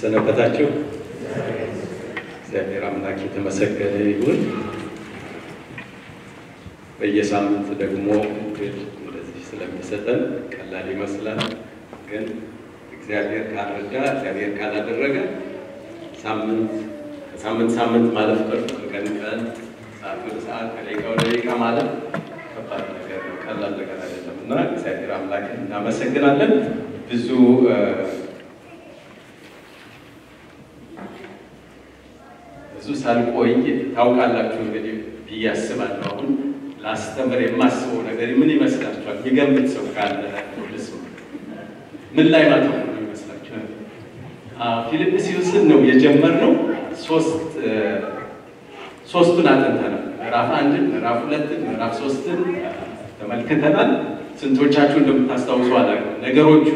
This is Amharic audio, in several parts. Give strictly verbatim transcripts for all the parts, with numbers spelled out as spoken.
እንደሰነበታችሁ እግዚአብሔር አምላክ የተመሰገነ ይሁን። በየሳምንት ደግሞ እንደዚህ ስለሚሰጠን ቀላል ይመስላል፣ ግን እግዚአብሔር ካረዳ እግዚአብሔር ካላደረገ ሳምንት ሳምንት ሳምንት ማለት ቀርቶ ቀን ቀን ሰዓት ወደ ሰዓት ከደቂቃ ወደ ደቂቃ ማለት ከባድ ነገር ነው፣ ቀላል ነገር አይደለም እና እግዚአብሔር አምላክ እናመሰግናለን። ብዙ ብዙ ሳልቆይ ታውቃላችሁ እንግዲህ ብያስባለሁ። አሁን ላስተምር የማስበው ነገር ምን ይመስላችኋል? የሚገምት ሰው ካለ ልስ ምን ላይ ማለት ነው ይመስላችኋል? ፊልጵስዩስን ነው የጀመርነው። ሶስት ሶስቱን አጥንተናል። ምዕራፍ አንድ፣ ምዕራፍ ሁለት፣ ምዕራፍ ሶስትን ተመልክተናል። ስንቶቻችሁ እንደምታስታውሱ አላውቅም። ነገሮቹ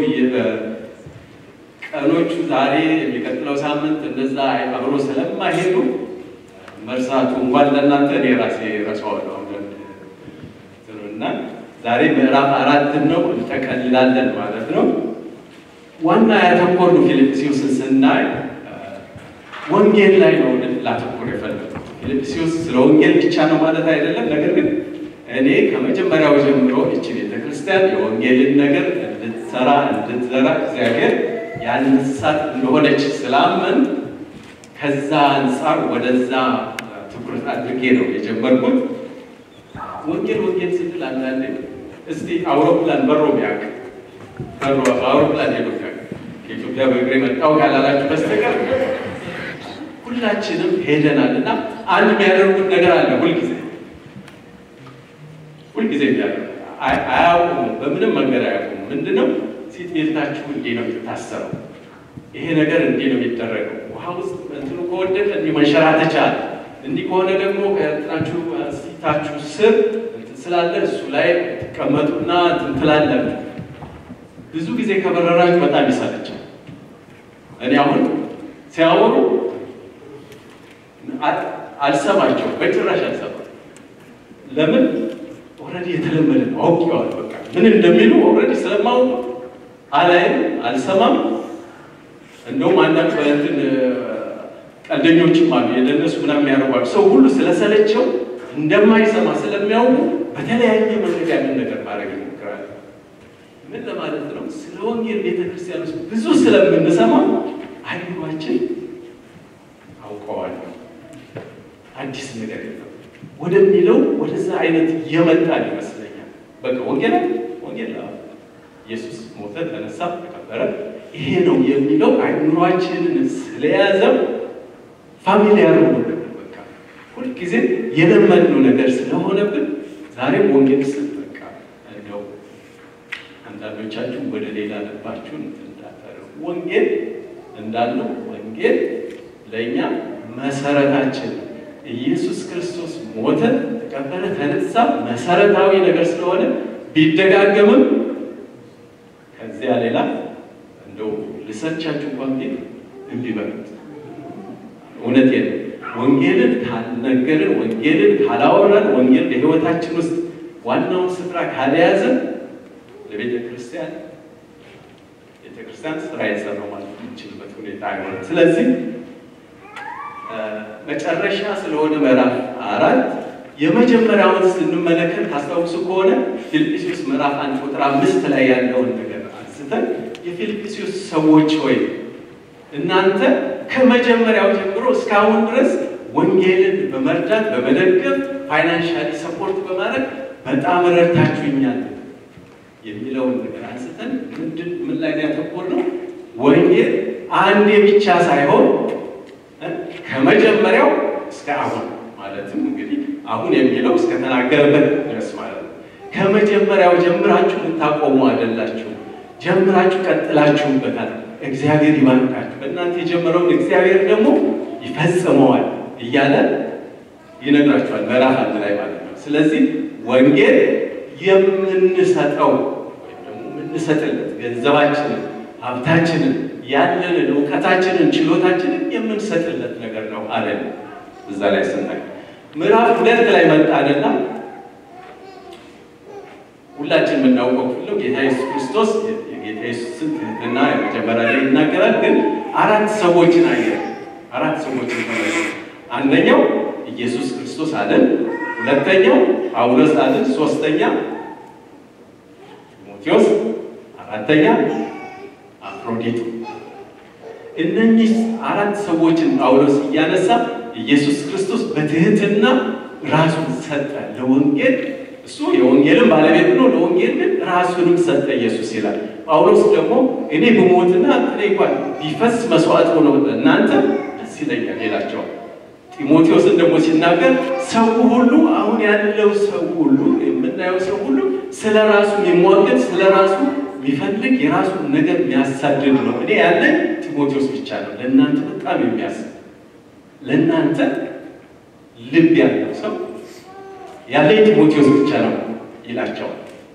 ቀኖቹ ዛሬ የሚቀጥለው ሳምንት እንደዛ አብሮ ስለማይሄዱ መርሳቱ እንኳን ለእናንተ እኔ ራሴ ረሳዋለሁ። እና ዛሬ ምዕራፍ አራት ነው እንጠቀልላለን ማለት ነው። ዋና ያተኮርነው ፊልጵስዩስን ስናይ ወንጌል ላይ ነው ላተኮር የፈለግነው። ፊልጵስዩስ ስለ ወንጌል ብቻ ነው ማለት አይደለም። ነገር ግን እኔ ከመጀመሪያው ጀምሮ እቺ ቤተክርስቲያን የወንጌልን ነገር እንድትሰራ እንድትዘራ እግዚአብሔር ያንሳት እንደሆነች ስላመን ከዛ አንፃር ወደዛ ትኩረት አድርጌ ነው የጀመርኩት። ወንጌል ወንጌል ስንል አንዳንዴ እስቲ አውሮፕላን በሮ ቢያውቅ በሮ አውሮፕላን ሄዶ ቢያውቅ ከኢትዮጵያ በእግሬ መጣሁ ካላላችሁ በስተቀር ሁላችንም ሄደናልና አንድ የሚያደርጉት ነገር አለ። ሁልጊዜ ሁልጊዜ ያለው አያውቁም፣ በምንም መንገድ አያውቁም። ምንድነው? ሲት ቤታችሁ እንዴ ነው የምታሰረው? ይሄ ነገር እንዴ ነው የሚደረገው? ውሃ ውስጥ እንትኑ ከወደቀ እንዲህ መንሸራተቻ አለ። እንዲህ ከሆነ ደግሞ ከእንትናችሁ ሲታችሁ ስር ስላለ እሱ ላይ ተቀመጡና ትንትላላችሁ። ብዙ ጊዜ ከበረራችሁ በጣም ይሰለቻል። እኔ አሁን ሲያወሩ አልሰማቸውም፣ በጭራሽ አልሰማም። ለምን? ኦልሬዲ የተለመደ ነው፣ አውቄዋለሁ። በቃ ምን እንደሚሉ ኦልሬዲ ስለማውቅ አላይም፣ አልሰማም። እንደውም አንዳንድ በእንትን ቀልደኞችም አሉ የደነሱ ምናምን ያደርጓል። ሰው ሁሉ ስለሰለቸው እንደማይሰማ ስለሚያውቁ በተለያየ መንገድ ያንን ነገር ማድረግ ይሞክራል። ምን ለማለት ነው? ስለ ወንጌል ቤተክርስቲያን ውስጥ ብዙ ስለምንሰማ አይኗችን አውቀዋል፣ አዲስ ነገር የለም ወደሚለው ወደዛ አይነት የመጣል ይመስለኛል። በቃ ወንጌል ወንጌል ኢየሱስ ሞተ፣ ተነሳ፣ ተቀበረ ይሄ ነው የሚለው አይኗችንን ስለያዘው ፋሚሊያር ነው። በቃ ሁሉ ጊዜ የለመድነው ነገር ስለሆነብን ዛሬም ወንጌል ስለበቃ እንደው አንዳንዶቻችሁ ወደ ሌላ ልባችሁ እንዳታረጉ። ወንጌል እንዳለው ወንጌል ለኛ መሰረታችን ኢየሱስ ክርስቶስ ሞተ፣ ተቀበረ፣ ተነሳ መሰረታዊ ነገር ስለሆነ ቢደጋገምም ከዚያ ሌላ እንደው ልሰቻችሁ እንኳን ቢል እንዲበሉት እውነቴን ወንጌልን ካልነገርን፣ ወንጌልን ካላወራን፣ ወንጌል በህይወታችን ውስጥ ዋናውን ስፍራ ካልያዘ ለቤተ ክርስቲያን ቤተ ክርስቲያን ስራ የሰራው ማለት የምንችልበት ሁኔታ አይሆንም። ስለዚህ መጨረሻ ስለሆነ ምዕራፍ አራት የመጀመሪያውን ስንመለከት ታስታውሱ ከሆነ ፊልጵስዩስ ምዕራፍ አንድ ቁጥር አምስት ላይ ያለውን ነገር አንስተን የፊልጵስዩስ ሰዎች ሆይ እናንተ ከመጀመሪያው ጀምሮ እስካሁን ድረስ ወንጌልን በመርዳት በመደገፍ ፋይናንሻሊ ሰፖርት በማድረግ በጣም ረድታችሁኛል የሚለውን ነገር አንስተን ምንድን ምን ላይ ያተኮርነው? ወንጌል አንዴ ብቻ ሳይሆን ከመጀመሪያው እስከ አሁን ማለትም እንግዲህ አሁን የሚለው እስከ ተናገረበት ድረስ ማለት ነው። ከመጀመሪያው ጀምራችሁ ልታቆሙ አይደላችሁ፣ ጀምራችሁ ቀጥላችሁበታል። እግዚአብሔር ይባርካችሁ፣ በእናንተ የጀመረውን እግዚአብሔር ደግሞ ይፈጽመዋል እያለ ይነግራችኋል ምዕራፍ አንድ ላይ ማለት ነው። ስለዚህ ወንጌል የምንሰጠው ወይም ደግሞ የምንሰጥለት ገንዘባችንን፣ ሀብታችንን፣ ያለንን ዕውቀታችንን፣ ችሎታችንን የምንሰጥለት ነገር ነው አይደል? እዛ ላይ ስናይ ምዕራፍ ሁለት ላይ መጣልና ሁላችን የምናውቀው ሁሉ ጌታ ኢየሱስ ክርስቶስ የጌታ ኢየሱስን እና የመጀመሪያ ላይ ይናገራል። ግን አራት ሰዎችን አየ። አራት ሰዎችን ተመለከተ። አንደኛው ኢየሱስ ክርስቶስ አለን፣ ሁለተኛው ጳውሎስ አለን፣ ሶስተኛ ጢሞቴዎስ፣ አራተኛ አፍሮዲቱ። እነኚህ አራት ሰዎችን ጳውሎስ እያነሳ ኢየሱስ ክርስቶስ በትህትና ራሱን ሰጠ ለወንጌል። እሱ የወንጌልን ባለቤት ነው፣ ለወንጌል ግን ራሱንም ሰጠ ኢየሱስ ይላል። ጳውሎስ ደግሞ እኔ በሞትና እኔ እንኳን ቢፈስ መስዋዕት ሆኖ እናንተ ደስ ይለኛል ይላቸዋል። ጢሞቴዎስን ደግሞ ሲናገር ሰው ሁሉ አሁን ያለው ሰው ሁሉ የምናየው ሰው ሁሉ ስለራሱ የሚሟገት ስለራሱ የሚፈልግ የራሱ ነገር የሚያሳድድ ነው። እኔ ያለኝ ጢሞቴዎስ ብቻ ነው፣ ለእናንተ በጣም የሚያስብ ለእናንተ ልብ ያለው ሰው ያለኝ ጢሞቴዎስ ብቻ ነው ይላቸዋል።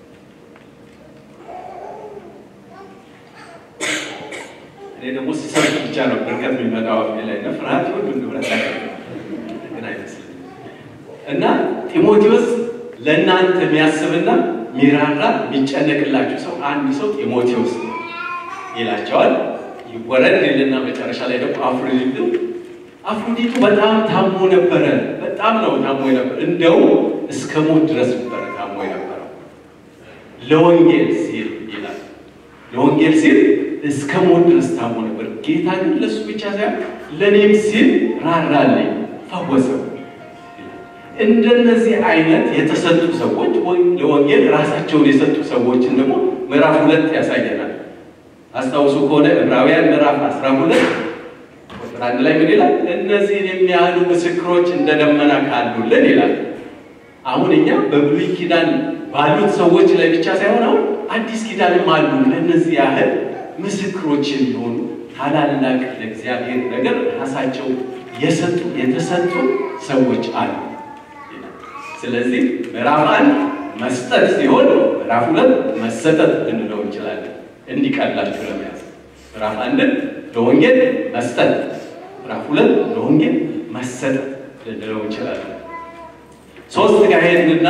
እኔ ደግሞ ሲሰብክ ብቻ ነው በርከት የሚመጣው ላይ ነው ፍርሃት ሁሉ እንደሆነ ግን አይመስልም። እና ጢሞቴዎስ ለእናንተ የሚያስብና ሚራራ የሚጨነቅላችሁ ሰው አንድ ሰው ጢሞቴዎስ ይላቸዋል። ይወረድ ይልና መጨረሻ ላይ ደግሞ አፍሮዲቱ አፍሮዲቱ በጣም ታሞ ነበረ። በጣም ነው ታሞ ነበር። እንደው እስከ ሞት ድረስ ነበር ታሞ የነበረው ለወንጌል ሲል ይላል። ለወንጌል ሲል እስከ ሞት ድረስ ታሞ ነበር። ጌታ ግን ለሱ ብቻ ሳይሆን ለኔም ሲል ራራልኝ፣ ፈወሰው። እንደነዚህ አይነት የተሰጡ ሰዎች ለወንጌል ራሳቸውን የሰጡ ሰዎችን ደግሞ ምዕራፍ ሁለት ያሳየናል። አስታውሱ ከሆነ ዕብራውያን ምዕራፍ አስራ ሁለት ቁጥር አንድ ላይ ምን ይላል? እነዚህን የሚያህሉ ምስክሮች እንደ ደመና ካሉልን ይላል። አሁን እኛ በብሉይ ኪዳን ባሉት ሰዎች ላይ ብቻ ሳይሆን አሁን አዲስ ኪዳንም አሉ ለነዚህ ያህል ምስክሮች የሚሆኑ ታላላቅ ለእግዚአብሔር ነገር ራሳቸው የሰጡ የተሰጡ ሰዎች አሉ። ስለዚህ ምዕራፍ አንድ መስጠት ሲሆን ምዕራፍ ሁለት መሰጠት ልንለው እንችላለን። እንዲቀላችሁ ለመያዝ ምዕራፍ አንድ ለወንጌል መስጠት፣ ምዕራፍ ሁለት ለወንጌል መሰጠት ልንለው እንችላለን። ሶስት ጋር ሄድንና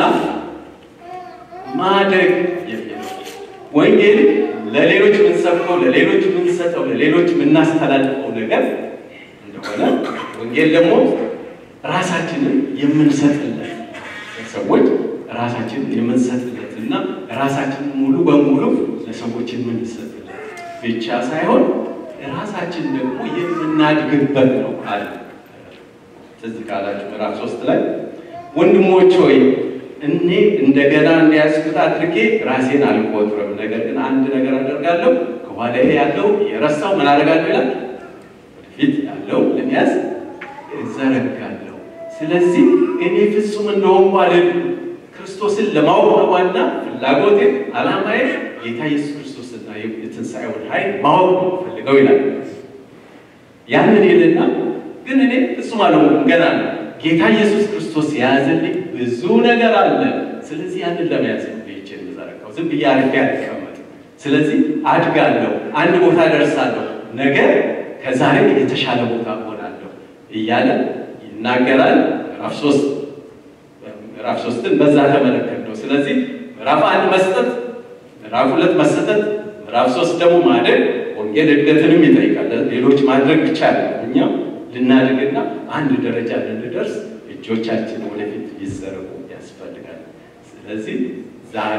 ማደግ የሚለው ወንጌል ለሌሎች የምንሰብከው ለሌሎች የምንሰጠው ለሌሎች የምናስተላልፈው ነገር እንደሆነ ወንጌል ደግሞ ራሳችንን የምንሰጥለት ሰዎች ራሳችንን የምንሰጥለትና ራሳችንን ሙሉ በሙሉ ለሰዎች የምንሰጥለት ብቻ ሳይሆን ራሳችን ደግሞ የምናድግበት ነው አለ። ትዝ ካላችሁ ምዕራፍ ሶስት ላይ ወንድሞች ሆይ እኔ እንደገና እንዲያስኩት አድርጌ ራሴን አልቆጥርም፣ ነገር ግን አንድ ነገር አደርጋለሁ፣ ከኋላ ያለው የረሳው ምን አደርጋለሁ ይላል፣ ወደፊት ያለው ለመያዝ እዘረጋለሁ። ስለዚህ እኔ ፍጹም እንደሆንኩ አይደለም፣ ክርስቶስን ለማወቅ ነውና ፍላጎቴ ዓላማዬ ጌታ ኢየሱስ ክርስቶስና የትንሣኤውን ኃይል ማወቅ ነው ፈልገው ይላል። ያንን ይልና ግን እኔ ፍጹም አልሆንኩም፣ ገና ነው። ጌታ ኢየሱስ ክርስቶስ ያዘልኝ ብዙ ነገር አለ። ስለዚህ ያንን ለመያዝ ነው ይችን ዘረጋው። ዝም ብዬ አርፌ አልቀመጥም። ስለዚህ አድጋለሁ፣ አንድ ቦታ ደርሳለሁ፣ ነገ ከዛሬ የተሻለ ቦታ ሆናለሁ እያለ ይናገራል። ምዕራፍ ሶስት ምዕራፍ ሶስትን በዛ ተመለከተው። ስለዚህ ምዕራፍ አንድ መስጠት፣ ምዕራፍ ሁለት መሰጠት፣ ምዕራፍ ሶስት ደግሞ ማደግ፣ ወንጌል እድገትንም ይጠይቃል። ሌሎች ማድረግ ብቻ አይደለም፣ እኛም ልናድግና አንድ ደረጃ ልንደርስ እጆቻችን ወደፊት ይዘረጉ ያስፈልጋል። ስለዚህ ዛሬ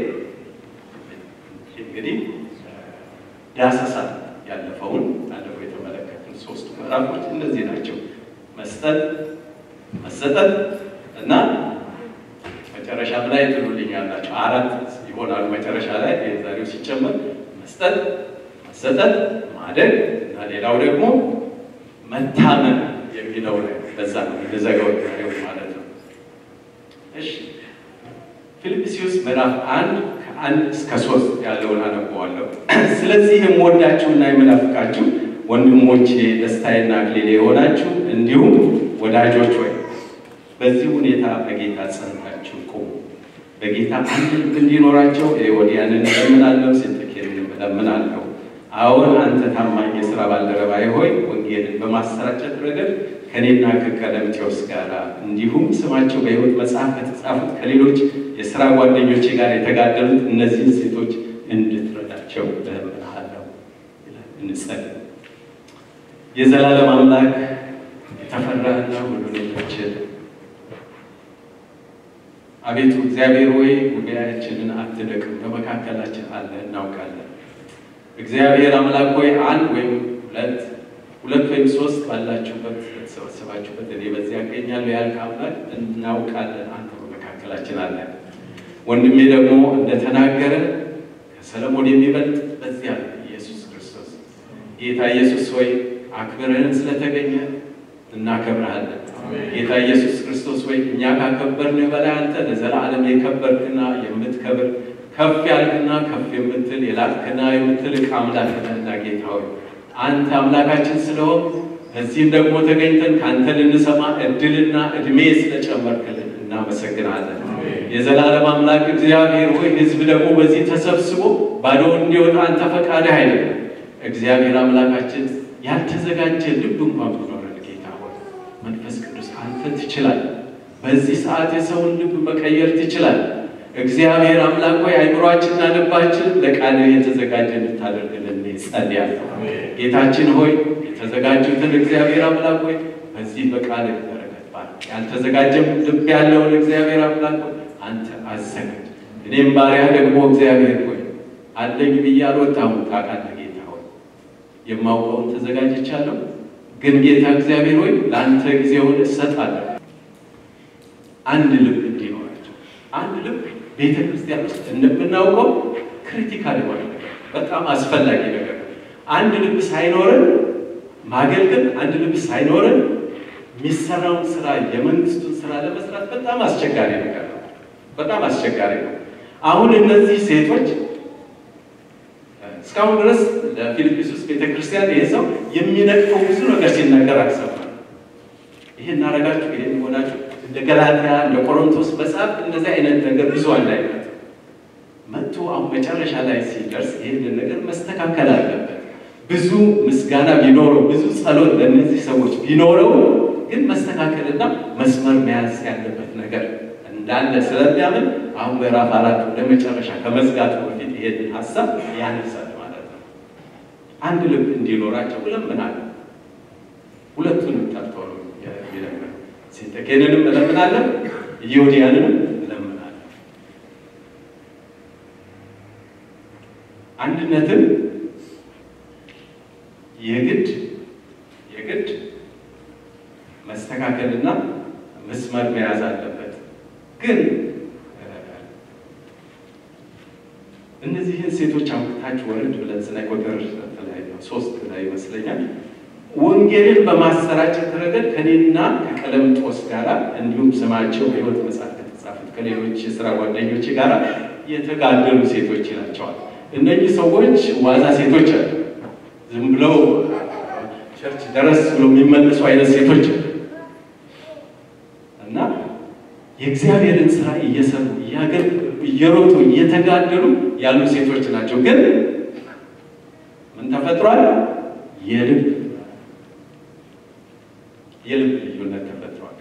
እንግዲህ ዳሰሳ ያለፈውን አለፈው የተመለከቱን ሶስቱ ምዕራፎች እነዚህ ናቸው። መስጠት፣ መሰጠት እና መጨረሻ ላይ ትሉልኛላችሁ አራት ይሆናሉ። መጨረሻ ላይ የዛሬው ሲጨመር መስጠት፣ መሰጠት፣ ማደግ እና ሌላው ደግሞ መታመን የሚለው ላይ በዛ ነው እንደዘጋው ማለት ነው። እሺ ፊልጵስዩስ ምዕራፍ አንድ ከአንድ እስከ ሶስት ያለውን አነበዋለሁ። ስለዚህ የምወዳችሁና የምናፍቃችሁ ወንድሞቼ ደስታዬና አክሊሌ የሆናችሁ እንዲሁም ወዳጆች ሆይ በዚህ ሁኔታ በጌታ ጸንታችሁ ቁሙ። በጌታ አንድ ልብ እንዲኖራቸው ኤዎድያንን እለምናለሁ፣ ሲንጥቄንም እለምናለሁ። አሁን አንተ ታማኝ የሥራ ባልደረባዬ ሆይ ወንጌልን በማሰራጨት ረገድ ከኔና ከቀለምቴዎስ ጋር እንዲሁም ስማቸው በሕይወት መጽሐፍ ከተጻፉት ከሌሎች የሥራ ጓደኞቼ ጋር የተጋደሉት እነዚህን ሴቶች እንድትረዳቸው እንጸልይ። የዘላለም አምላክ የተፈራህና ሁሉን የምትችል አቤቱ እግዚአብሔር ሆይ ጉባኤያችንን አትደቅም፣ በመካከላችን አለ እናውቃለን። እግዚአብሔር አምላክ ሆይ አንድ ወይም ሁለት ሁለት ወይም ሶስት ባላችሁበት ተሰባሰባችሁበት እኔ በዚያ አገኛለሁ ያልክ አምላክ እናውቃለን፣ አንተ በመካከላችን አለ። ወንድሜ ደግሞ እንደተናገረ ከሰለሞን የሚበልጥ በዚያ ኢየሱስ ክርስቶስ ጌታ ኢየሱስ ሆይ አክብረን ስለተገኘ እናከብርሃለን። ጌታ ኢየሱስ ክርስቶስ ሆይ እኛ ካከበርን በላይ አንተ ለዘላለም የከበርክና የምትከብር ከፍ ያልክና ከፍ የምትል የላክና የምትልቅ አምላክ ነህና ጌታ ሆይ አንተ አምላካችን ስለሆን እዚህም ደግሞ ተገኝተን ካንተ ልንሰማ እድልና እድሜ ስለጨመርክልን እናመሰግናለን። የዘላለም አምላክ እግዚአብሔር ሆይ ሕዝብ ደግሞ በዚህ ተሰብስቦ ባዶ እንዲወጣ አንተ ፈቃድህ አይደለም። እግዚአብሔር አምላካችን ያልተዘጋጀ ልብ እንኳን ቢኖረን ጌታ ሆይ መንፈስ ቅዱስ አንተ ትችላለህ። በዚህ ሰዓት የሰውን ልብ መቀየር ትችላለህ። እግዚአብሔር አምላክ ሆይ አይምሮአችንና ልባችን ለቃልህ የተዘጋጀ እንድታደርግልን ጸልያለሁ። ጌታችን ሆይ የተዘጋጁትን እግዚአብሔር አምላክ ሆይ በዚህ በቃልህ በረከት ባርክ። ያልተዘጋጀም ልብ ያለውን እግዚአብሔር አምላክ ሆይ አንተ አዘጋጅ። እኔም ባሪያ ደግሞ እግዚአብሔር ሆይ አለኝ ብዬ አልወጣሁም ታውቃለህ ጌታ ሆይ የማውቀውን ተዘጋጅቻለሁ። ግን ጌታ እግዚአብሔር ሆይ ለአንተ ጊዜውን እሰጣለሁ። አንድ ልብ እንዲኖራቸው አንድ ልብ ቤተ ክርስቲያን ውስጥ እንደምናውቀው ክሪቲካል የሆነ ነገር በጣም አስፈላጊ ነገር አንድ ልብ ሳይኖረን ማገልገል አንድ ልብ ሳይኖረን የሚሰራውን ስራ የመንግስቱን ስራ ለመስራት በጣም አስቸጋሪ ነገር ነው። በጣም አስቸጋሪ ነው። አሁን እነዚህ ሴቶች እስካሁን ድረስ ለፊልጵስዩስ ቤተክርስቲያን ይሄ ሰው የሚነቅፈው ብዙ ነገር ሲናገር አልሰማንም። ይሄን አረጋችሁ ይሄን ሆናችሁ እንደ ገላትያ እንደ ቆሮንቶስ መጽሐፍ እንደዚህ አይነት ነገር ብዙ አላየንም። መጥቶ አሁን መጨረሻ ላይ ሲደርስ ይሄን ነገር መስተካከል አለበት። ብዙ ምስጋና ቢኖረው ብዙ ጸሎት ለነዚህ ሰዎች ቢኖረው ግን መስተካከልና መስመር መያዝ ያለበት ነገር እንዳለ ስለሚያምን አሁን በራፍ አራት ለመጨረሻ ከመዝጋቱ በፊት ይሄን ሐሳብ ያነሳል ማለት ነው። አንድ ልብ እንዲኖራቸው ለምናል ሁለቱን ተርተው ነው ይለምናል። ሲንተከነንም ለምናለን ኢዮዲያንም ለምናለን። አንድነትን የግድ የግድ መስተካከልና መስመር መያዝ አለበት። ግን እነዚህን ሴቶች አምጥታችሁ ወረድ ብለን ስናይ ቁጥር ሶስት ላይ ይመስለኛል ወንጌልን በማሰራጨት ረገድ ከኔና ከቀለምጦስ ጋር እንዲሁም ስማቸው በሕይወት መጽሐፍ ከተጻፉት ከሌሎች የሥራ ጓደኞች ጋር የተጋደሉ ሴቶች ናቸዋል። እነዚህ ሰዎች ዋዛ ሴቶች አይደሉም። ዝም ብለው ቸርች ደረስ ብለው የሚመለሱ አይነት ሴቶች እና የእግዚአብሔርን ስራ እየሰሩ እየሮጡ እየተጋደሉ ያሉ ሴቶች ናቸው። ግን ምን ተፈጥሯል? የልብ የልብ ልዩነት ተፈጥሯል።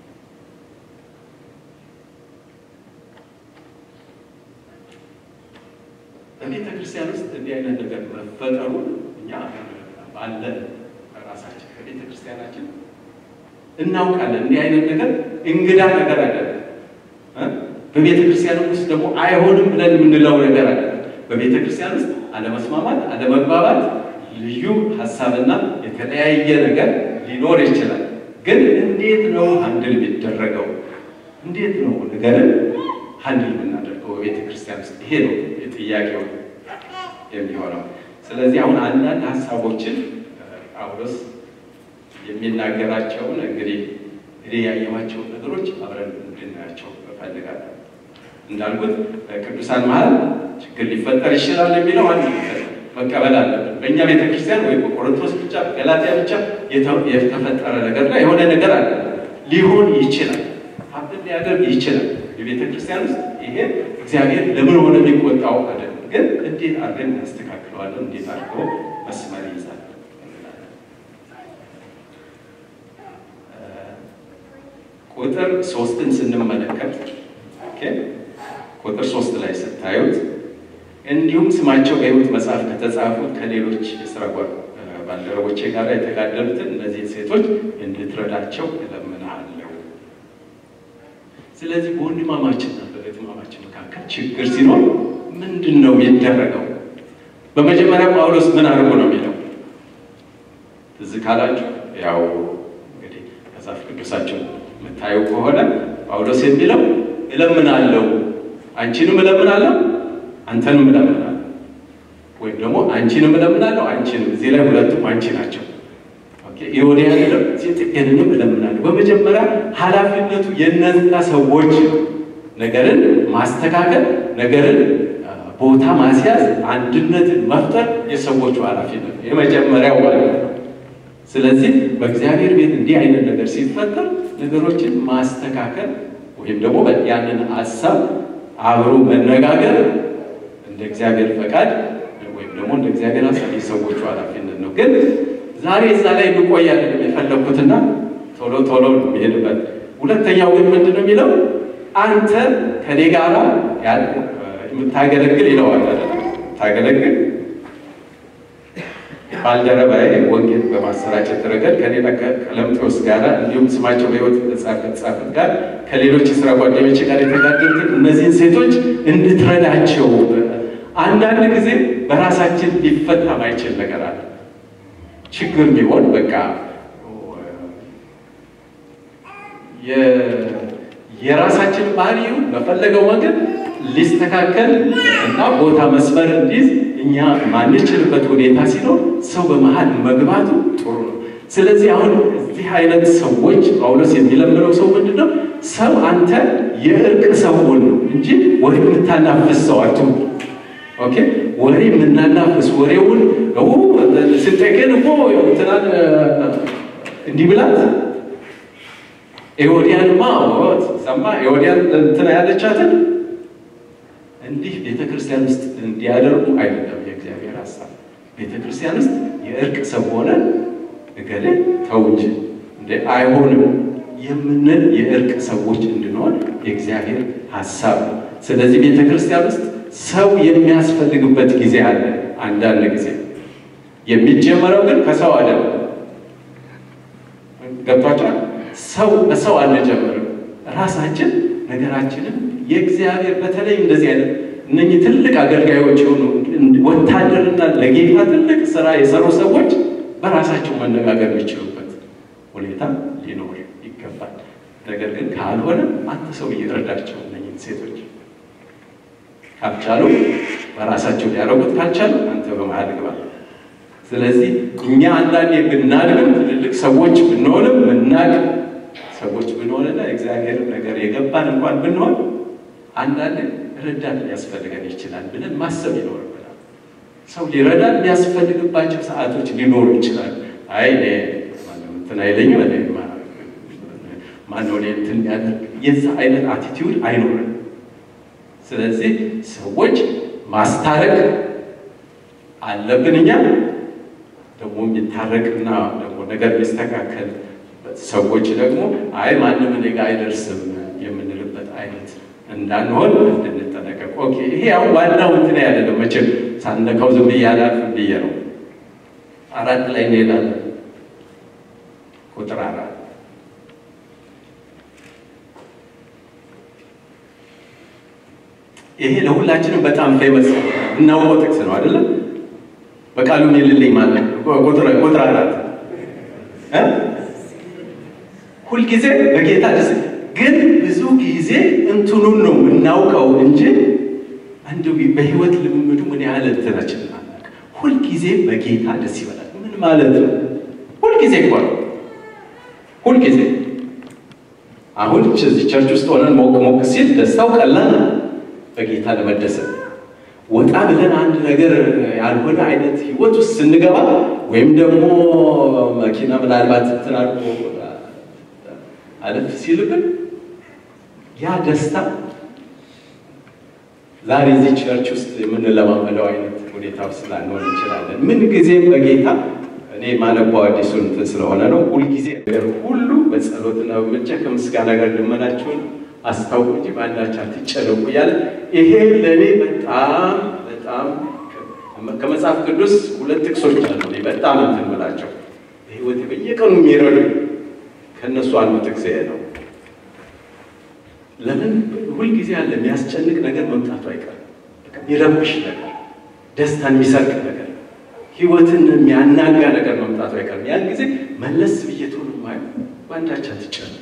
በቤተ ክርስቲያን ውስጥ እንዲህ አይነት ነገር መፈጠሩ እኛ ባለ ራሳችን በቤተ ክርስቲያናችን እናውቃለን። እንዲህ አይነት ነገር እንግዳ ነገር አይደለም። በቤተ ክርስቲያን ውስጥ ደግሞ አይሆንም ብለን የምንለው ነገር አይደለም። በቤተ ክርስቲያን ውስጥ አለመስማማት፣ አለመግባባት፣ ልዩ ሐሳብና የተለያየ ነገር ሊኖር ይችላል። ግን እንዴት ነው ሃንድል የሚደረገው? እንዴት ነው ነገርን ሃንድል የምናደርገው በቤተ ክርስቲያን ውስጥ? ይሄ ነው ጥያቄው የሚሆነው። ስለዚህ አሁን አንዳንድ ሐሳቦችን ጳውሎስ የሚናገራቸውን እንግዲህ እኔ ያየኋቸውን ነገሮች አብረን እንድናያቸው እፈልጋለሁ። እንዳልኩት ቅዱሳን መሃል ችግር ሊፈጠር ይችላል የሚለው አንድ መቀበል አለብን። በእኛ ቤተክርስቲያን ወይ በቆሮንቶስ ብቻ ገላትያ ብቻ የተፈጠረ ነገር ላይ የሆነ ነገር አለ ሊሆን ይችላል፣ ሀብት ሊያደርግ ይችላል። በቤተክርስቲያን ውስጥ ይሄ እግዚአብሔር ለምን ሆነ የሚቆጣው አይደለም። ግን እንዴት አድርገን እናስተካክለዋለን? እንዴት አድርጎ መስመር ይይዛል? ቁጥር ሶስትን ስንመለከት ኦኬ ቁጥር ሶስት ላይ ስታዩት እንዲሁም ስማቸው በሕይወት መጽሐፍ ከተጻፉት ከሌሎች የሥራ ባልደረቦቼ ጋር የተጋደሉትን እነዚህ ሴቶች እንድትረዳቸው እለምንሃለሁ። ስለዚህ በወንድማማችንና በእህትማማችን መካከል ችግር ሲኖር ምንድን ነው የሚደረገው? በመጀመሪያ ጳውሎስ ምን አድርጎ ነው የሚለው? እዚህ ካላችሁ ያው እንግዲህ መጽሐፍ ቅዱሳችሁን የምታዩ ከሆነ ጳውሎስ የሚለው እለምናለሁ፣ አንቺንም እለምናለሁ፣ አንተንም እለምናለሁ፣ ወይም ደግሞ አንቺንም እለምናለሁ፣ አንቺንም። እዚህ ላይ ሁለቱም አንቺ ናቸው። ኦኬ ይወዲያን ነው ሲጥየንም እለምናለሁ። በመጀመሪያ ኃላፊነቱ የነዛ ሰዎች ነገርን ማስተካከል፣ ነገርን ቦታ ማስያዝ፣ አንድነትን መፍጠር የሰዎቹ ኃላፊነት የመጀመሪያው ማለት ነው። ስለዚህ በእግዚአብሔር ቤት እንዲህ አይነት ነገር ሲፈጠር ነገሮችን ማስተካከል ወይም ደግሞ ያንን ሐሳብ አብሮ መነጋገር እንደ እግዚአብሔር ፈቃድ ወይም ደግሞ እንደ እግዚአብሔር ሐሳብ የሰዎቹ ኃላፊነት ነው። ግን ዛሬ እዛ ላይ እንቆያለን የፈለኩትና ቶሎ ቶሎ ነው የሚሄድበት። ሁለተኛው ግን ምንድነው የሚለው? አንተ ከኔ ጋራ የምታገለግል ይለዋል አይደል? ታገለግል ባልደረባዬ ወንጌል በማሰራጨት ረገድ ከሌላ ከለምጤዎስ ጋር እንዲሁም ስማቸው በሕይወት የተጻፉት ጋር ከሌሎች የሥራ ጓደኞች ጋር የተጋደሉትን እነዚህን ሴቶች እንድትረዳቸው። አንዳንድ ጊዜ በራሳችን ሊፈታ ማይችል ነገር አለ። ችግር ቢሆን በቃ የራሳችን ባህሪው በፈለገው መንገድ ሊስተካከል እና ቦታ መስመር እንዲይዝ እኛ ማንችልበት ሁኔታ ሲኖር ሰው በመሃል መግባቱ ጥሩ ነው። ስለዚህ አሁን እዚህ አይነት ሰዎች ጳውሎስ የሚለምነው ሰው ምንድነው? ሰው አንተ የእርቅ ሰው ሁን እንጂ ወሬ የምታናፍስ ሰው አትሁን። ኦኬ ወሬ የምናናፍስ ወሬውን ነው ስትቀን እኮ እንትን እንዲህ ብላት ኤዎዲያንማ ወት ሰማ ኤዎዲያን እንትን ያለቻትን እንዲህ ቤተክርስቲያን ውስጥ እንዲያደርጉ አይደለም የእግዚአብሔር ሐሳብ። ቤተክርስቲያን ውስጥ የእርቅ ሰው ሆነ እገሌ ተው እንጂ እንደ አይሆንም የምንል የእርቅ ሰዎች እንድንሆን የእግዚአብሔር ሐሳብ ነው። ስለዚህ ቤተክርስቲያን ውስጥ ሰው የሚያስፈልግበት ጊዜ አለ። አንዳንድ ጊዜ የሚጀመረው ግን ከሰው አይደለም። ገብቷችኋል? ሰው በሰው አንጀምርም። ራሳችን ነገራችንን የእግዚአብሔር በተለይ እንደዚህ አይነት እነኚህ ትልቅ አገልጋዮች ሆኑ ወታደርና ለጌታ ትልቅ ሥራ የሰሩ ሰዎች በራሳቸው መነጋገር የሚችሉበት ሁኔታ ሊኖር ይገባል። ነገር ግን ካልሆነ አንተ ሰው እየረዳቸው እነኚህ ሴቶች ካልቻሉ በራሳቸው ሊያረጉት ካልቻሉ አንተ በመሃል ግባ። ስለዚህ እኛ አንዳንዴ ብናድግም ትልልቅ ሰዎች ብንሆንም ምናቅ ሰዎች ብንሆንና እግዚአብሔር ነገር የገባን እንኳን ብንሆን አንዳንዴ ረዳት ሊያስፈልገን ይችላል ብለን ማሰብ ይኖርብናል። ሰው ሊረዳን ሊያስፈልግባቸው ሰዓቶች ሊኖሩ ይችላል። አይ እኔ ማንም እንትን አይለኝም እኔ ማነው እኔ እንትን ያደርግ የዛ አይነት አቲቲዩድ አይኖርም። ስለዚህ ሰዎች ማስታረቅ አለብን። እኛ ደግሞ የሚታረቅና ደግሞ ነገር ሊስተካከል ሰዎች ደግሞ አይ ማንም እኔ ጋር አይደርስም የምንልበት አይነት እንዳንሆን እንድንጠነቀቅ። ኦኬ ይሄ ያው ዋናው እንትን አይደለም መቼም ሳንነካው ዝም ብያለሁ ብዬ ነው። አራት ላይ እንሄዳለን። ቁጥር አራት ይሄ ለሁላችንም በጣም ፌመስ እናውቀው ጥቅስ ነው አይደል? በቃሉ ይልልኝ ማለት ቁጥር ቁጥር አራት እ ሁሉ ጊዜ በጌታ ደስ ግን ብዙ ጊዜ እንትኑን ነው እናውቀው እንጂ አንዱ በህይወት ልምምዱ ምን ያህል እንተናችንና ሁሉ ጊዜ በጌታ ደስ ይበላል። ምን ማለት ነው? ሁሉ ጊዜ ቆይ ሁሉ ጊዜ አሁን ቸርች ውስጥ ሆነን ሞቅ ሞቅ ሲል ደስታው ቀላል ነው። በጌታ ለመደሰት ወጣ ብለን አንድ ነገር ያልሆነ አይነት ህይወት ውስጥ ስንገባ ወይም ደግሞ መኪና ምናልባት ተናርቆ አለፍ ሲልብን ያ ደስታ ዛሬ እዚህ ቸርች ውስጥ የምንለማመደው አይነት ሁኔታ ውስጥ ላንሆን እንችላለን። ምን ጊዜም በጌታ እኔ ማለባው አዲሱን እንትን ስለሆነ ነው። ሁሉ ጊዜ ሁሉ በጸሎትና በመጨ ከምስጋና ጋር ልመናችሁን አስታውቁ እንጂ ባንዳች አትጨነቁ ያለ ይሄ ለኔ በጣም በጣም ከመጽሐፍ ቅዱስ ሁለት ጥቅሶች አሉ በጣም እንትን ብላቸው ህይወቴ በየቀኑ የሚረዱ ከነሱ አንዱ ጥቅስ ነው ለምን ሁሉ ጊዜ አለ የሚያስጨንቅ ነገር መምጣቱ አይቀርም በቃ ይረብሽ ነገር ደስታን የሚሰርቅ ነገር ህይወትን የሚያናጋ ነገር መምጣቱ አይቀርም ያን ጊዜ መለስ ብየቱን ማለት ባንዳቻ ትጨነቁ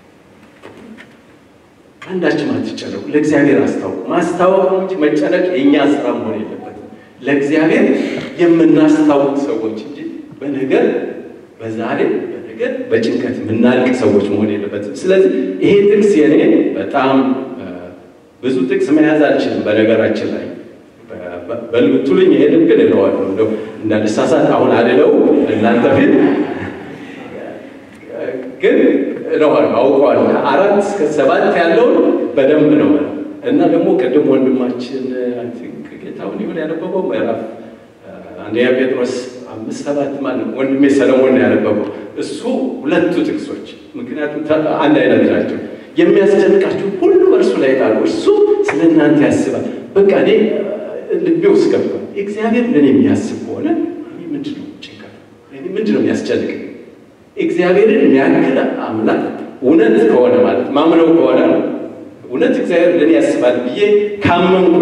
ባንዳቻ ማትጨነቁ ለእግዚአብሔር አስተዋውቁ ማስተዋወቅ ነው እንጂ መጨነቅ የኛ ስራ መሆን የለበትም ለእግዚአብሔር የምናስተዋውቅ ሰዎች እንጂ በነገር በዛሬ በነገር በጭንቀት ምናልቅ ሰዎች መሆን የለበትም ስለዚህ ይሄ ጥቅስ የኔ በጣም ብዙ ጥቅስ መያዝ አልችልም በነገራችን ላይ በልብቱልኝ ይሄንን ግን ነው እንደው እንዳልሳሳት አሁን አይደለው እናንተ ፊት ግን ነው አውቀዋል አራት እስከ ሰባት ያለው በደንብ ነው እና ደግሞ ቀደም ወንድማችን አይ ቲንክ ጌታውን ይሁን ያነበበው ምዕራፍ አንደኛ ጴጥሮስ አምስት ሰባት ማለት ወንድሜ ሰለሞን ያነበበው እሱ ሁለቱ ጥቅሶች ምክንያቱም አንድ አይነት ናቸው የሚያስጨንቃችሁ ሁሉ እርሱ ላይ ጣሉ እሱ ስለእናንተ ያስባል በቃ እኔ ልቤ ውስጥ ገባ እግዚአብሔር ለኔ የሚያስብ ሆነ ምንድነው ጭንቀት እኔ ምንድነው የሚያስጨንቀኝ እግዚአብሔርን የሚያክል አምላክ እውነት ከሆነ ማለት ማምነው ከሆነ እውነት እግዚአብሔር ለኔ ያስባል ብዬ ካመንኩ